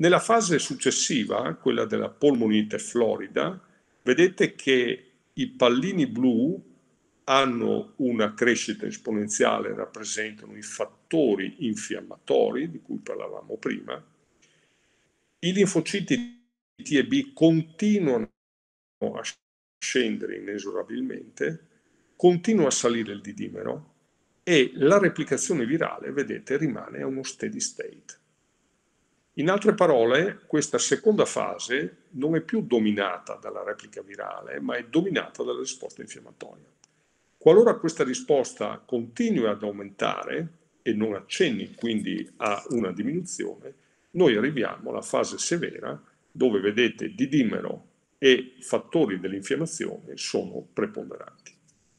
Nella fase successiva, quella della polmonite florida, vedete che i pallini blu hanno una crescita esponenziale, rappresentano i fattori infiammatori di cui parlavamo prima. I linfociti T e B continuano a scendere inesorabilmente, continua a salire il D-dimero e la replicazione virale, vedete, rimane a uno steady state. In altre parole, questa seconda fase non è più dominata dalla replica virale, ma è dominata dalla risposta infiammatoria. Qualora questa risposta continui ad aumentare e non accenni quindi a una diminuzione, noi arriviamo alla fase severa dove vedete D-dimero e fattori dell'infiammazione sono preponderanti.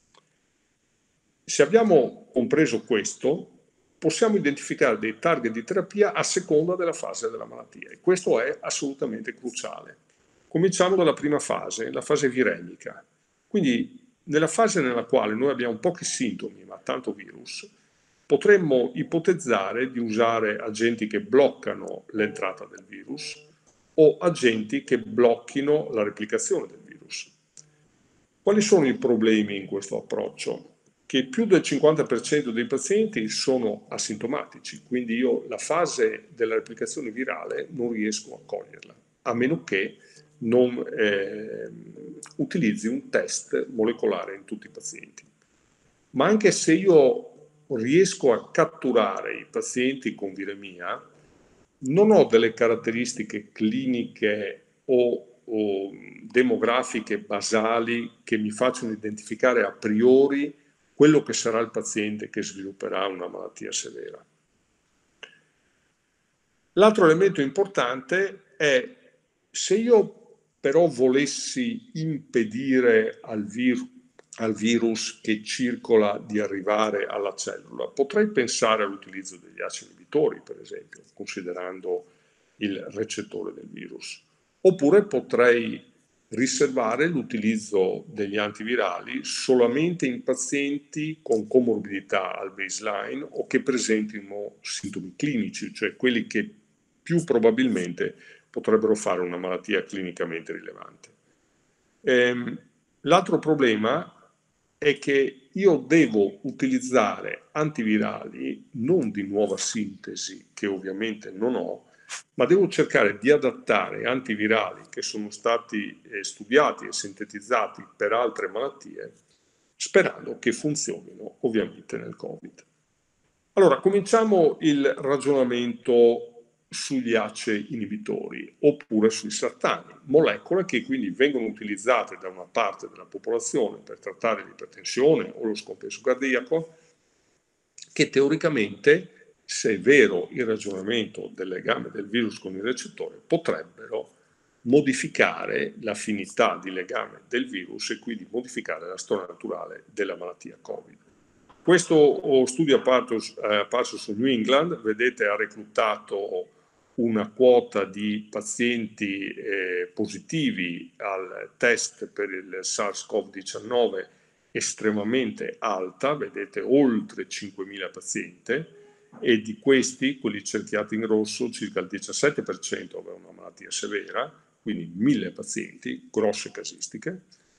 Se abbiamo compreso questo, possiamo identificare dei target di terapia a seconda della fase della malattia e questo è assolutamente cruciale. Cominciamo dalla prima fase, la fase viremica. Quindi nella fase nella quale noi abbiamo pochi sintomi ma tanto virus, potremmo ipotizzare di usare agenti che bloccano l'entrata del virus o agenti che blocchino la replicazione del virus. Quali sono i problemi in questo approccio? Che più del cinquanta per cento dei pazienti sono asintomatici, quindi io la fase della replicazione virale non riesco a coglierla, a meno che non eh, utilizzi un test molecolare in tutti i pazienti. Ma anche se io riesco a catturare i pazienti con viremia, non ho delle caratteristiche cliniche o, o demografiche basali che mi facciano identificare a priori quello che sarà il paziente che svilupperà una malattia severa. L'altro elemento importante è se io però volessi impedire al, vir al virus che circola di arrivare alla cellula, potrei pensare all'utilizzo degli acidi inibitori, per esempio, considerando il recettore del virus. Oppure potrei riservare l'utilizzo degli antivirali solamente in pazienti con comorbidità al baseline o che presentino sintomi clinici, cioè quelli che più probabilmente potrebbero fare una malattia clinicamente rilevante. Ehm, l'altro problema è che io devo utilizzare antivirali non di nuova sintesi, che ovviamente non ho, ma devo cercare di adattare antivirali che sono stati eh, studiati e sintetizzati per altre malattie, sperando che funzionino ovviamente nel Covid. Allora, cominciamo il ragionamento sugli A C E inibitori oppure sui sartani, molecole che quindi vengono utilizzate da una parte della popolazione per trattare l'ipertensione o lo scompenso cardiaco, che teoricamente, se è vero il ragionamento del legame del virus con il recettore, potrebbero modificare l'affinità di legame del virus e quindi modificare la storia naturale della malattia Covid. Questo studio apparso su New England, vedete, ha reclutato una quota di pazienti eh, positivi al test per il SARS-CoV diciannove estremamente alta, vedete oltre cinquemila pazienti, e di questi, quelli cerchiati in rosso, circa il diciassette per cento aveva una malattia severa, quindi mille pazienti, grosse casistiche,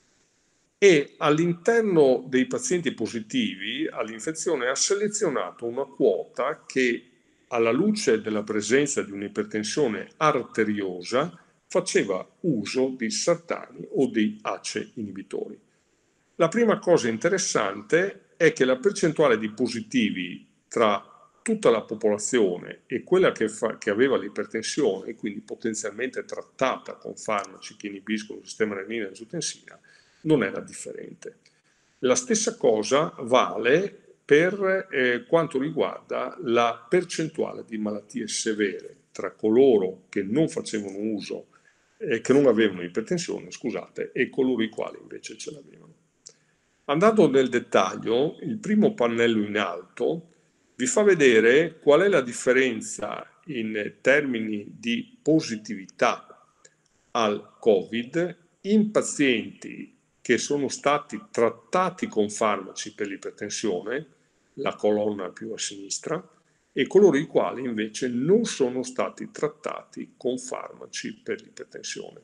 e all'interno dei pazienti positivi all'infezione ha selezionato una quota che, alla luce della presenza di un'ipertensione arteriosa, faceva uso di sartani o di A C E inibitori. La prima cosa interessante è che la percentuale di positivi tra tutta la popolazione e quella che, fa, che aveva l'ipertensione, quindi potenzialmente trattata con farmaci che inibiscono il sistema renina-angiotensina, non era differente. La stessa cosa vale per eh, quanto riguarda la percentuale di malattie severe tra coloro che non facevano uso, eh, che non avevano ipertensione, scusate, e coloro i quali invece ce l'avevano. Andando nel dettaglio, il primo pannello in alto vi fa vedere qual è la differenza in termini di positività al Covid in pazienti che sono stati trattati con farmaci per l'ipertensione, la colonna più a sinistra, e coloro i quali invece non sono stati trattati con farmaci per l'ipertensione.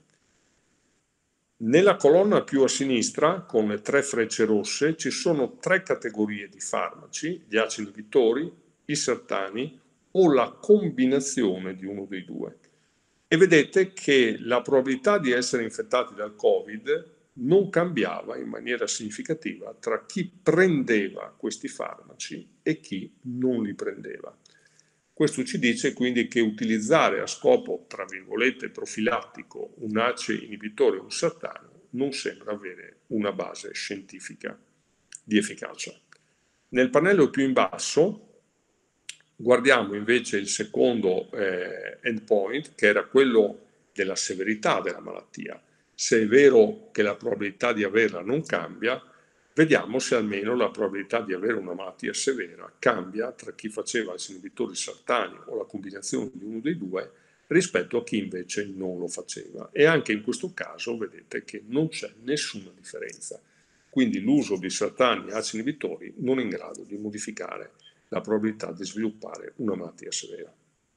Nella colonna più a sinistra, con le tre frecce rosse, ci sono tre categorie di farmaci: gli ACE inibitori, i sartani o la combinazione di uno dei due. E vedete che la probabilità di essere infettati dal Covid non cambiava in maniera significativa tra chi prendeva questi farmaci e chi non li prendeva. Questo ci dice quindi che utilizzare a scopo, tra virgolette, profilattico un ACE inibitore o un sartano non sembra avere una base scientifica di efficacia. Nel pannello più in basso guardiamo invece il secondo eh, endpoint, che era quello della severità della malattia. Se è vero che la probabilità di averla non cambia, vediamo se almeno la probabilità di avere una malattia severa cambia tra chi faceva i inibitori sartani o la combinazione di uno dei due rispetto a chi invece non lo faceva. E anche in questo caso vedete che non c'è nessuna differenza. Quindi l'uso di sartani e ACE inibitori non è in grado di modificare la probabilità di sviluppare una malattia severa.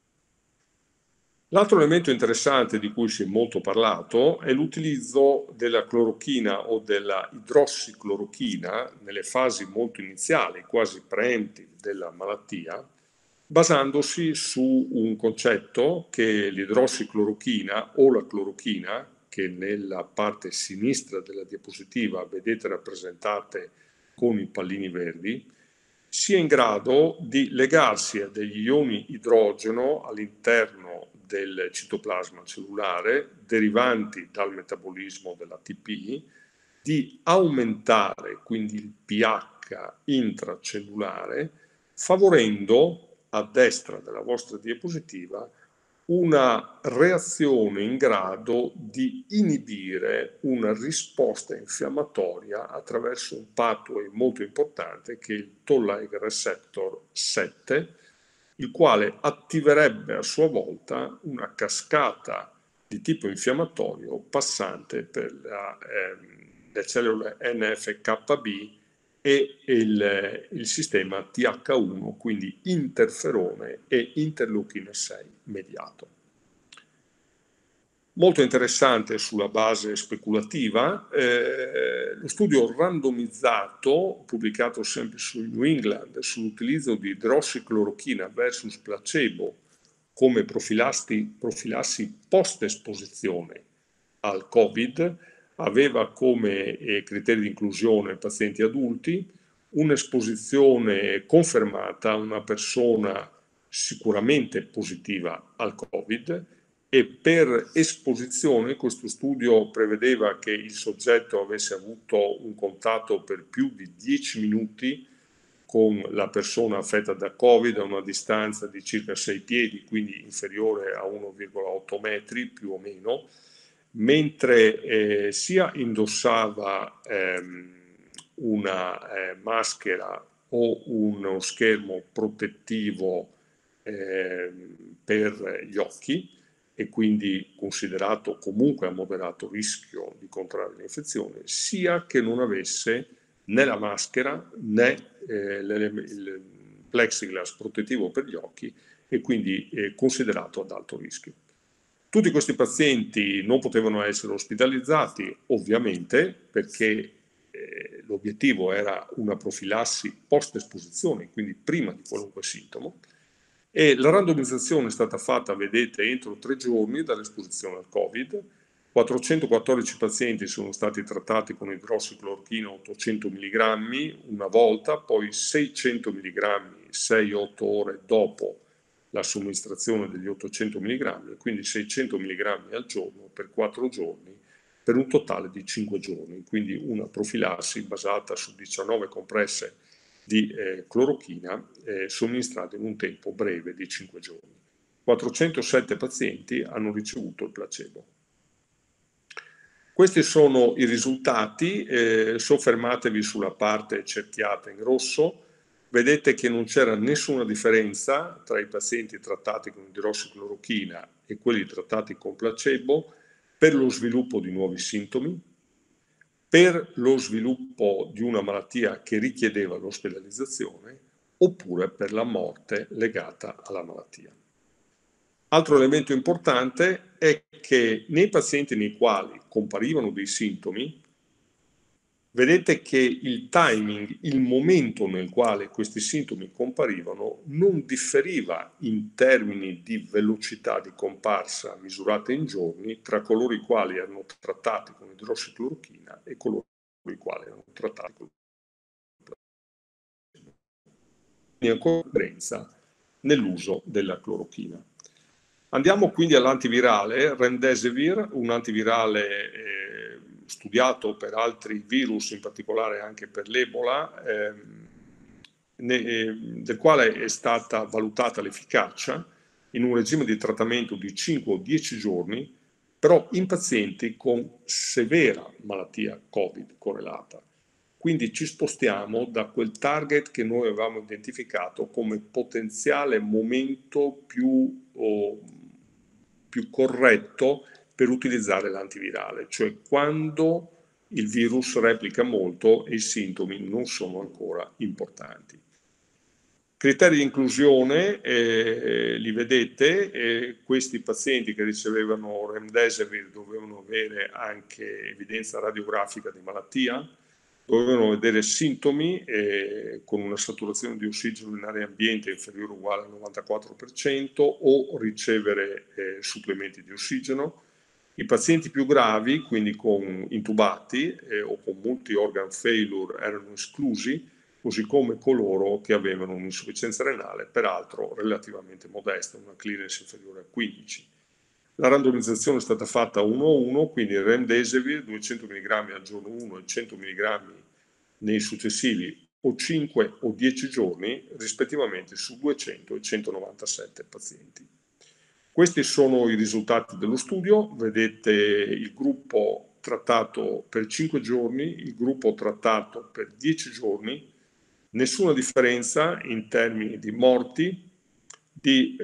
L'altro elemento interessante di cui si è molto parlato è l'utilizzo della clorochina o della idrossiclorochina nelle fasi molto iniziali, quasi preemptive della malattia, basandosi su un concetto che l'idrossiclorochina o la clorochina, che nella parte sinistra della diapositiva vedete rappresentate con i pallini verdi, sia in grado di legarsi a degli ioni idrogeno all'interno del citoplasma cellulare derivanti dal metabolismo dell'A T P, di aumentare quindi il pH intracellulare, favorendo a destra della vostra diapositiva una reazione in grado di inibire una risposta infiammatoria attraverso un pathway molto importante che è il Toll-like receptor sette, il quale attiverebbe a sua volta una cascata di tipo infiammatorio passante per la, ehm, le cellule N F K B e il, il sistema T H uno, quindi interferone e interleuchina sei mediato. Molto interessante sulla base speculativa, eh, lo studio randomizzato, pubblicato sempre su New England, sull'utilizzo di idrossiclorochina versus placebo come profilassi, profilassi post-esposizione al Covid, aveva come eh, criteri di inclusione pazienti adulti, un'esposizione confermata a una persona sicuramente positiva al Covid, e per esposizione questo studio prevedeva che il soggetto avesse avuto un contatto per più di dieci minuti con la persona affetta da Covid a una distanza di circa sei piedi, quindi inferiore a uno virgola otto metri più o meno, mentre eh, sia indossava ehm, una eh, maschera o uno schermo protettivo eh, per gli occhi, e quindi considerato comunque a moderato rischio di contrarre l'infezione, sia che non avesse né la maschera né eh, il plexiglass protettivo per gli occhi e quindi eh, considerato ad alto rischio. Tutti questi pazienti non potevano essere ospitalizzati, ovviamente, perché eh, l'obiettivo era una profilassi post-esposizione, quindi prima di qualunque sintomo, e la randomizzazione è stata fatta, vedete, entro tre giorni dall'esposizione al Covid. quattrocentoquattordici pazienti sono stati trattati con idrossiclorochina ottocento milligrammi una volta, poi seicento milligrammi sei otto ore dopo la somministrazione degli ottocento milligrammi, quindi seicento milligrammi al giorno per quattro giorni, per un totale di cinque giorni, quindi una profilassi basata su diciannove compresse di eh, clorochina eh, somministrate in un tempo breve di cinque giorni. quattrocentosette pazienti hanno ricevuto il placebo. Questi sono i risultati, eh, soffermatevi sulla parte cerchiata in rosso. Vedete che non c'era nessuna differenza tra i pazienti trattati con idrossiclorochina e quelli trattati con placebo per lo sviluppo di nuovi sintomi, per lo sviluppo di una malattia che richiedeva l'ospedalizzazione oppure per la morte legata alla malattia. Altro elemento importante è che nei pazienti nei quali comparivano dei sintomi, vedete che il timing, il momento nel quale questi sintomi comparivano, non differiva in termini di velocità di comparsa misurata in giorni tra coloro i quali erano trattati con idrossiclorochina e coloro i quali erano trattati con placebo. Quindi ancora differenza nell'uso della clorochina. Andiamo quindi all'antivirale, Remdesivir, un antivirale eh, studiato per altri virus, in particolare anche per l'Ebola, eh, eh, del quale è stata valutata l'efficacia in un regime di trattamento di cinque o dieci giorni, però in pazienti con severa malattia Covid correlata. Quindi ci spostiamo da quel target che noi avevamo identificato come potenziale momento più, oh, più corretto per utilizzare l'antivirale, cioè quando il virus replica molto e i sintomi non sono ancora importanti. Criteri di inclusione, eh, li vedete, eh, questi pazienti che ricevevano Remdesivir dovevano avere anche evidenza radiografica di malattia, dovevano vedere sintomi eh, con una saturazione di ossigeno in aria ambiente inferiore o uguale al novantaquattro per cento o ricevere eh, supplementi di ossigeno. I pazienti più gravi, quindi con intubati eh, o con multi-organ failure, erano esclusi, così come coloro che avevano un'insufficienza renale, peraltro relativamente modesta, una clearance inferiore a quindici. La randomizzazione è stata fatta uno a uno, quindi Remdesivir duecento milligrammi al giorno uno e cento milligrammi nei successivi o cinque o dieci giorni, rispettivamente su duecento e centonovantasette pazienti. Questi sono i risultati dello studio, vedete il gruppo trattato per cinque giorni, il gruppo trattato per dieci giorni, nessuna differenza in termini di morti, di,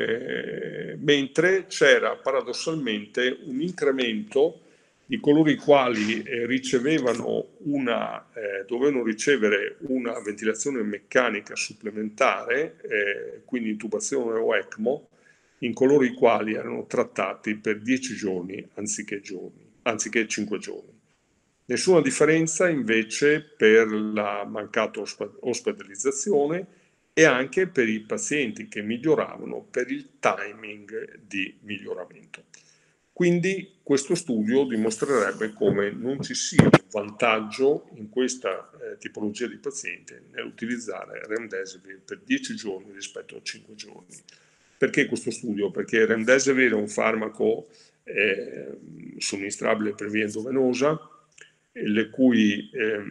eh, mentre c'era paradossalmente un incremento di coloro i quali eh, ricevevano una, eh, dovevano ricevere una ventilazione meccanica supplementare, eh, quindi intubazione o ECMO, in coloro i quali erano trattati per dieci giorni anziché, giorni, anziché cinque giorni. Nessuna differenza invece per la mancata ospedalizzazione e anche per i pazienti che miglioravano per il timing di miglioramento. Quindi questo studio dimostrerebbe come non ci sia un vantaggio in questa eh, tipologia di paziente nell'utilizzare Remdesivir per dieci giorni rispetto a cinque giorni. Perché questo studio? Perché Remdesivir è un farmaco eh, somministrabile per via endovenosa, le cui eh,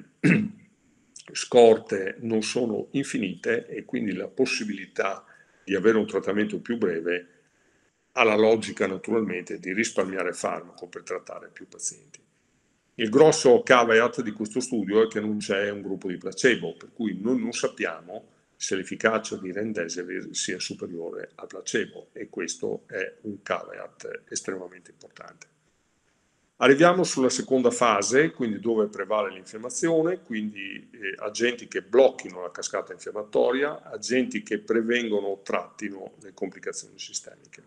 scorte non sono infinite e quindi la possibilità di avere un trattamento più breve ha la logica naturalmente di risparmiare farmaco per trattare più pazienti. Il grosso caveat di questo studio è che non c'è un gruppo di placebo, per cui noi non sappiamo se l'efficacia di Remdesivir sia superiore al placebo e questo è un caveat estremamente importante. Arriviamo sulla seconda fase, quindi dove prevale l'infiammazione, quindi eh, agenti che blocchino la cascata infiammatoria, agenti che prevengono o trattino le complicazioni sistemiche.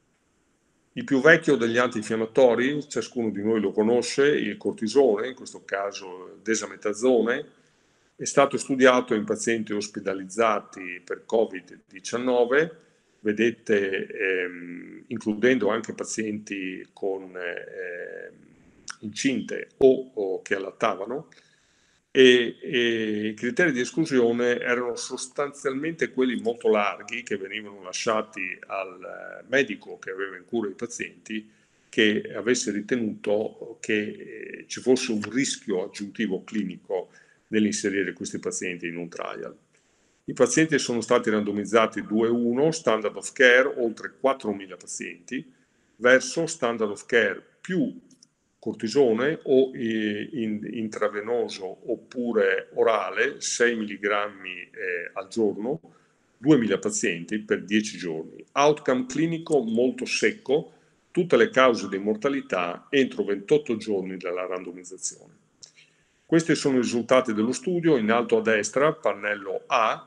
Il più vecchio degli antinfiammatori, ciascuno di noi lo conosce, il cortisone, in questo caso il desametazone, è stato studiato in pazienti ospedalizzati per Covid diciannove, vedete, ehm, includendo anche pazienti con eh, incinte o, o che allattavano, e, e i criteri di esclusione erano sostanzialmente quelli molto larghi che venivano lasciati al medico che aveva in cura i pazienti, che avesse ritenuto che eh, ci fosse un rischio aggiuntivo clinico nell'inserire questi pazienti in un trial. I pazienti sono stati randomizzati due a uno, standard of care, oltre quattromila pazienti, verso standard of care più cortisone o in, intravenoso oppure orale, sei milligrammi eh, al giorno, duemila pazienti per dieci giorni. Outcome clinico molto secco, tutte le cause di mortalità entro ventotto giorni dalla randomizzazione. Questi sono i risultati dello studio, in alto a destra, pannello A,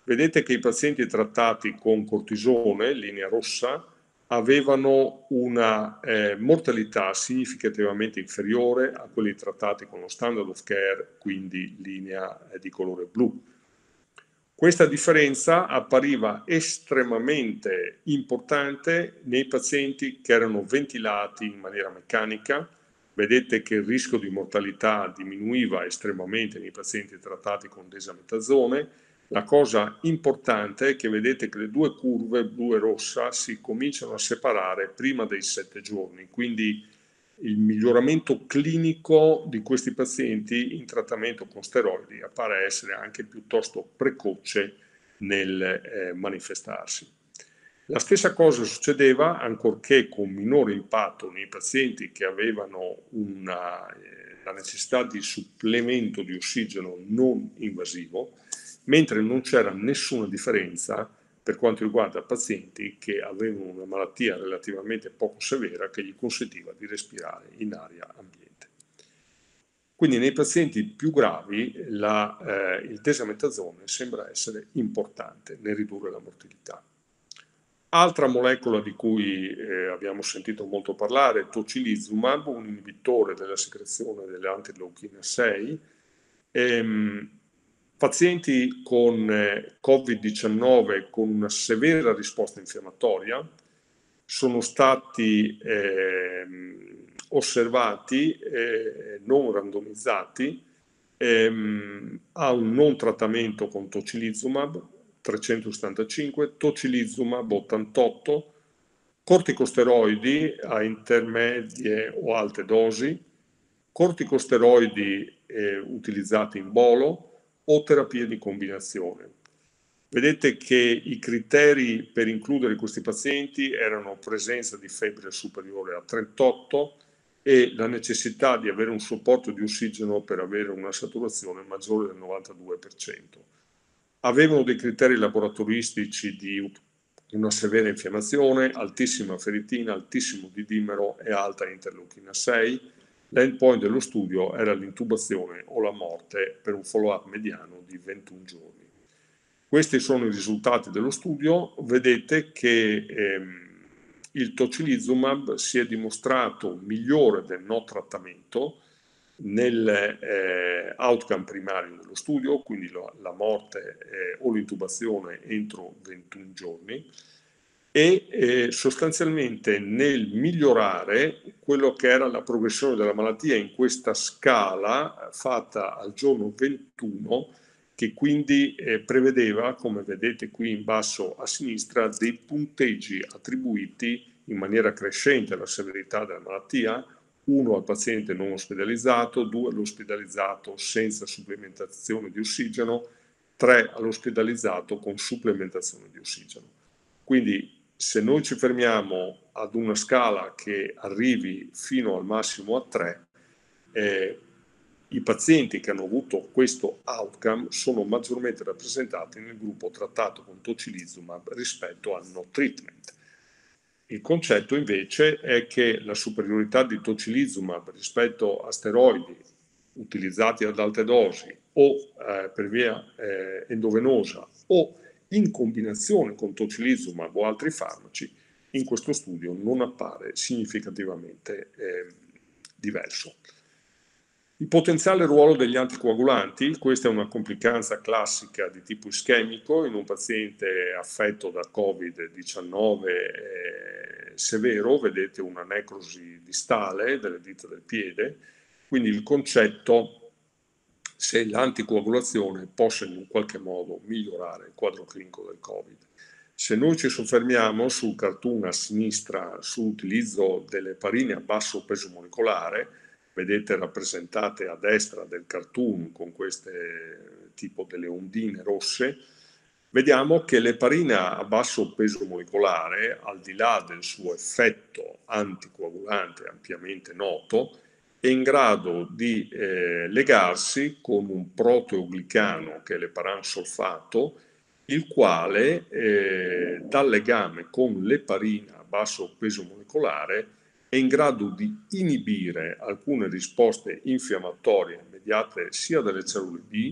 vedete che i pazienti trattati con cortisone, linea rossa, avevano una eh, mortalità significativamente inferiore a quelli trattati con lo standard of care, quindi linea eh, di colore blu. Questa differenza appariva estremamente importante nei pazienti che erano ventilati in maniera meccanica. Vedete che il rischio di mortalità diminuiva estremamente nei pazienti trattati con desametazone. La cosa importante è che vedete che le due curve, blu e rossa, si cominciano a separare prima dei sette giorni, quindi il miglioramento clinico di questi pazienti in trattamento con steroidi appare essere anche piuttosto precoce nel eh, manifestarsi. La stessa cosa succedeva, ancorché con minore impatto, nei pazienti che avevano una, eh, la necessità di supplemento di ossigeno non invasivo, mentre non c'era nessuna differenza per quanto riguarda pazienti che avevano una malattia relativamente poco severa che gli consentiva di respirare in aria ambiente. Quindi nei pazienti più gravi la, eh, il desametazone sembra essere importante nel ridurre la mortalità. Altra molecola di cui eh, abbiamo sentito molto parlare, tocilizumab, un inibitore della secrezione dell'antileuchina sei. Ehm, pazienti con eh, Covid diciannove con una severa risposta infiammatoria sono stati ehm, osservati, eh, non randomizzati, ehm, a un non trattamento con tocilizumab trecentosettantacinque, tocilizumab ottantotto, corticosteroidi a intermedie o alte dosi, corticosteroidi eh, utilizzati in bolo o terapie di combinazione. Vedete che i criteri per includere questi pazienti erano presenza di febbre superiore a trentotto e la necessità di avere un supporto di ossigeno per avere una saturazione maggiore del novantadue per cento. Avevano dei criteri laboratoristici di una severa infiammazione, altissima ferritina, altissimo didimero e alta interleuchina sei. L'endpoint dello studio era l'intubazione o la morte per un follow-up mediano di ventuno giorni. Questi sono i risultati dello studio. Vedete che ehm, il tocilizumab si è dimostrato migliore del no trattamento nel eh, outcome primario dello studio, quindi lo, la morte eh, o l'intubazione entro ventuno giorni, e eh, sostanzialmente nel migliorare quello che era la progressione della malattia in questa scala fatta al giorno ventuno, che quindi eh, prevedeva, come vedete qui in basso a sinistra, dei punteggi attribuiti in maniera crescente alla severità della malattia, uno al paziente non ospedalizzato, due all'ospedalizzato senza supplementazione di ossigeno, tre all'ospedalizzato con supplementazione di ossigeno. Quindi se noi ci fermiamo ad una scala che arrivi fino al massimo a tre, eh, i pazienti che hanno avuto questo outcome sono maggiormente rappresentati nel gruppo trattato con tocilizumab rispetto al no treatment. Il concetto invece è che la superiorità di tocilizumab rispetto a steroidi utilizzati ad alte dosi o eh, per via eh, endovenosa o in combinazione con tocilizumab o altri farmaci, in questo studio non appare significativamente eh, diverso. Il potenziale ruolo degli anticoagulanti, questa è una complicanza classica di tipo ischemico in un paziente affetto da Covid diciannove eh, severo, vedete una necrosi distale delle dita del piede, quindi il concetto se l'anticoagulazione possa in un qualche modo migliorare il quadro clinico del Covid. Se noi ci soffermiamo sul cartoon a sinistra sull'utilizzo delle eparine a basso peso molecolare, vedete rappresentate a destra del cartoon con queste tipo delle ondine rosse, vediamo che l'eparina a basso peso molecolare, al di là del suo effetto anticoagulante ampiamente noto, è in grado di eh, legarsi con un proteoglicano che è l'eparansolfato, il quale eh, dal legame con l'eparina a basso peso molecolare è in grado di inibire alcune risposte infiammatorie mediate sia dalle cellule B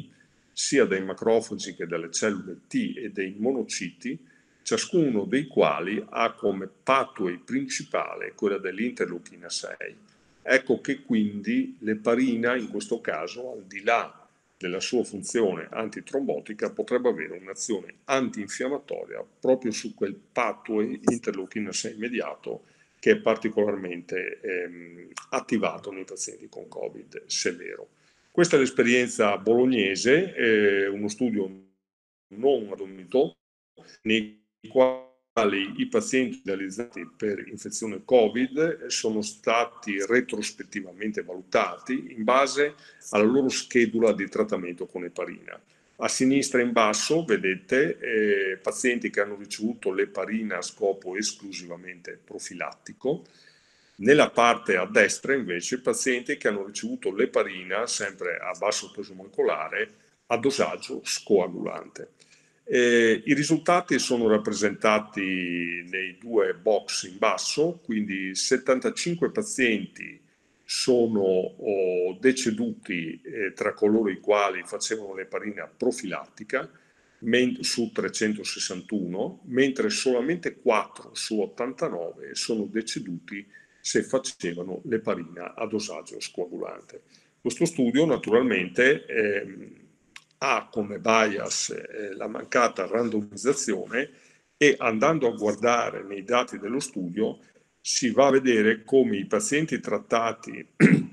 sia dai macrofagi che dalle cellule T e dei monociti, ciascuno dei quali ha come pathway principale quella dell'interleuchina sei. Ecco che quindi l'eparina in questo caso, al di là della sua funzione antitrombotica, potrebbe avere un'azione antinfiammatoria proprio su quel pathway interleuchina sei mediato che è particolarmente ehm, attivato nei pazienti con Covid severo. Questa è l'esperienza bolognese, eh, uno studio non addomito, nei quali i pazienti realizzati per infezione Covid sono stati retrospettivamente valutati in base alla loro schedula di trattamento con eparina. A sinistra in basso vedete eh, pazienti che hanno ricevuto l'eparina a scopo esclusivamente profilattico. Nella parte a destra invece pazienti che hanno ricevuto l'eparina sempre a basso peso molecolare a dosaggio scoagulante. Eh, I risultati sono rappresentati nei due box in basso, quindi settantacinque pazienti sono oh, deceduti eh, tra coloro i quali facevano l'eparina profilattica su trecentosessantuno, mentre solamente quattro su ottantanove sono deceduti se facevano l'eparina a dosaggio scoagulante. Questo studio naturalmente ehm, ha come bias eh, la mancata randomizzazione e andando a guardare nei dati dello studio si va a vedere come i pazienti trattati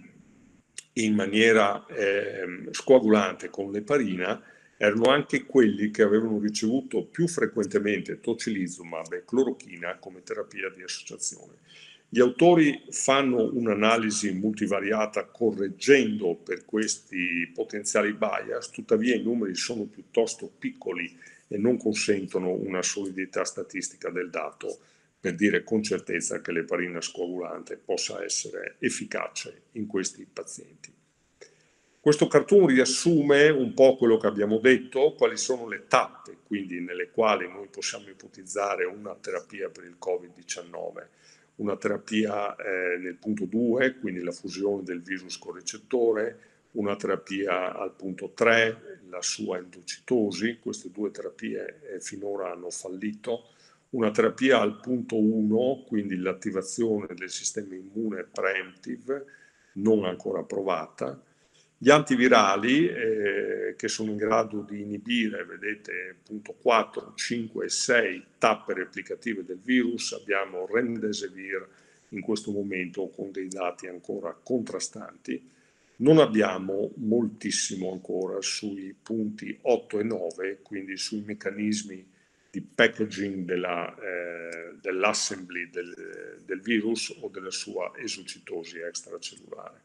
in maniera eh, scoagulante con l'eparina erano anche quelli che avevano ricevuto più frequentemente tocilizumab e clorochina come terapia di associazione. Gli autori fanno un'analisi multivariata correggendo per questi potenziali bias, tuttavia i numeri sono piuttosto piccoli e non consentono una solidità statistica del dato per dire con certezza che l'eparina scoagulante possa essere efficace in questi pazienti. Questo cartoon riassume un po' quello che abbiamo detto, quali sono le tappe quindi nelle quali noi possiamo ipotizzare una terapia per il Covid diciannove. Una terapia eh, nel punto due, quindi la fusione del virus col recettore, una terapia al punto tre, la sua endocitosi, queste due terapie eh, finora hanno fallito, una terapia al punto uno, quindi l'attivazione del sistema immune preemptive, non ancora provata. Gli antivirali eh, che sono in grado di inibire, vedete, punto quattro, cinque e sei tappe replicative del virus, abbiamo Remdesivir in questo momento con dei dati ancora contrastanti. Non abbiamo moltissimo ancora sui punti otto e nove, quindi sui meccanismi di packaging della, eh, dell'assembly del, del virus o della sua esocitosi extracellulare.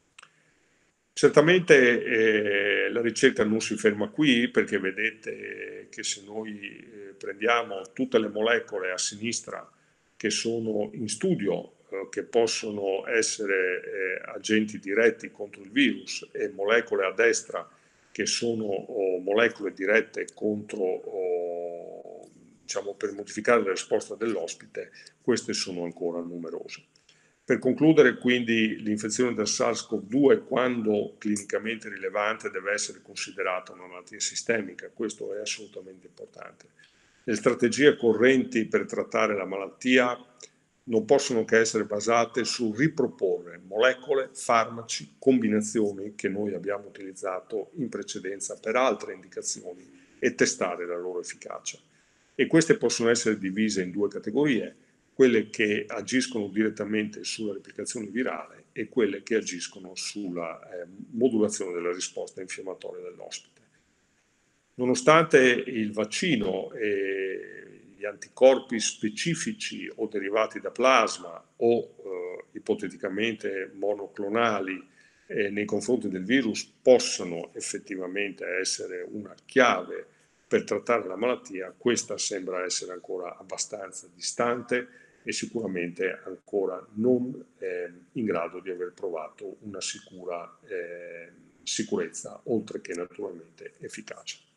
Certamente eh, la ricerca non si ferma qui, perché vedete che se noi eh, prendiamo tutte le molecole a sinistra che sono in studio, eh, che possono essere eh, agenti diretti contro il virus, e molecole a destra che sono oh, molecole dirette contro, oh, diciamo, per modificare la risposta dell'ospite, queste sono ancora numerose. Per concludere, quindi, l'infezione da SARS-CoV due, quando clinicamente rilevante, deve essere considerata una malattia sistemica. Questo è assolutamente importante. Le strategie correnti per trattare la malattia non possono che essere basate sul riproporre molecole, farmaci, combinazioni che noi abbiamo utilizzato in precedenza per altre indicazioni e testare la loro efficacia. E queste possono essere divise in due categorie: quelle che agiscono direttamente sulla replicazione virale e quelle che agiscono sulla eh, modulazione della risposta infiammatoria dell'ospite. Nonostante il vaccino e gli anticorpi specifici o derivati da plasma o eh, ipoteticamente monoclonali eh, nei confronti del virus possano effettivamente essere una chiave per trattare la malattia, questa sembra essere ancora abbastanza distante e sicuramente ancora non eh, in grado di aver provato una sicura eh, sicurezza, oltre che naturalmente efficacia.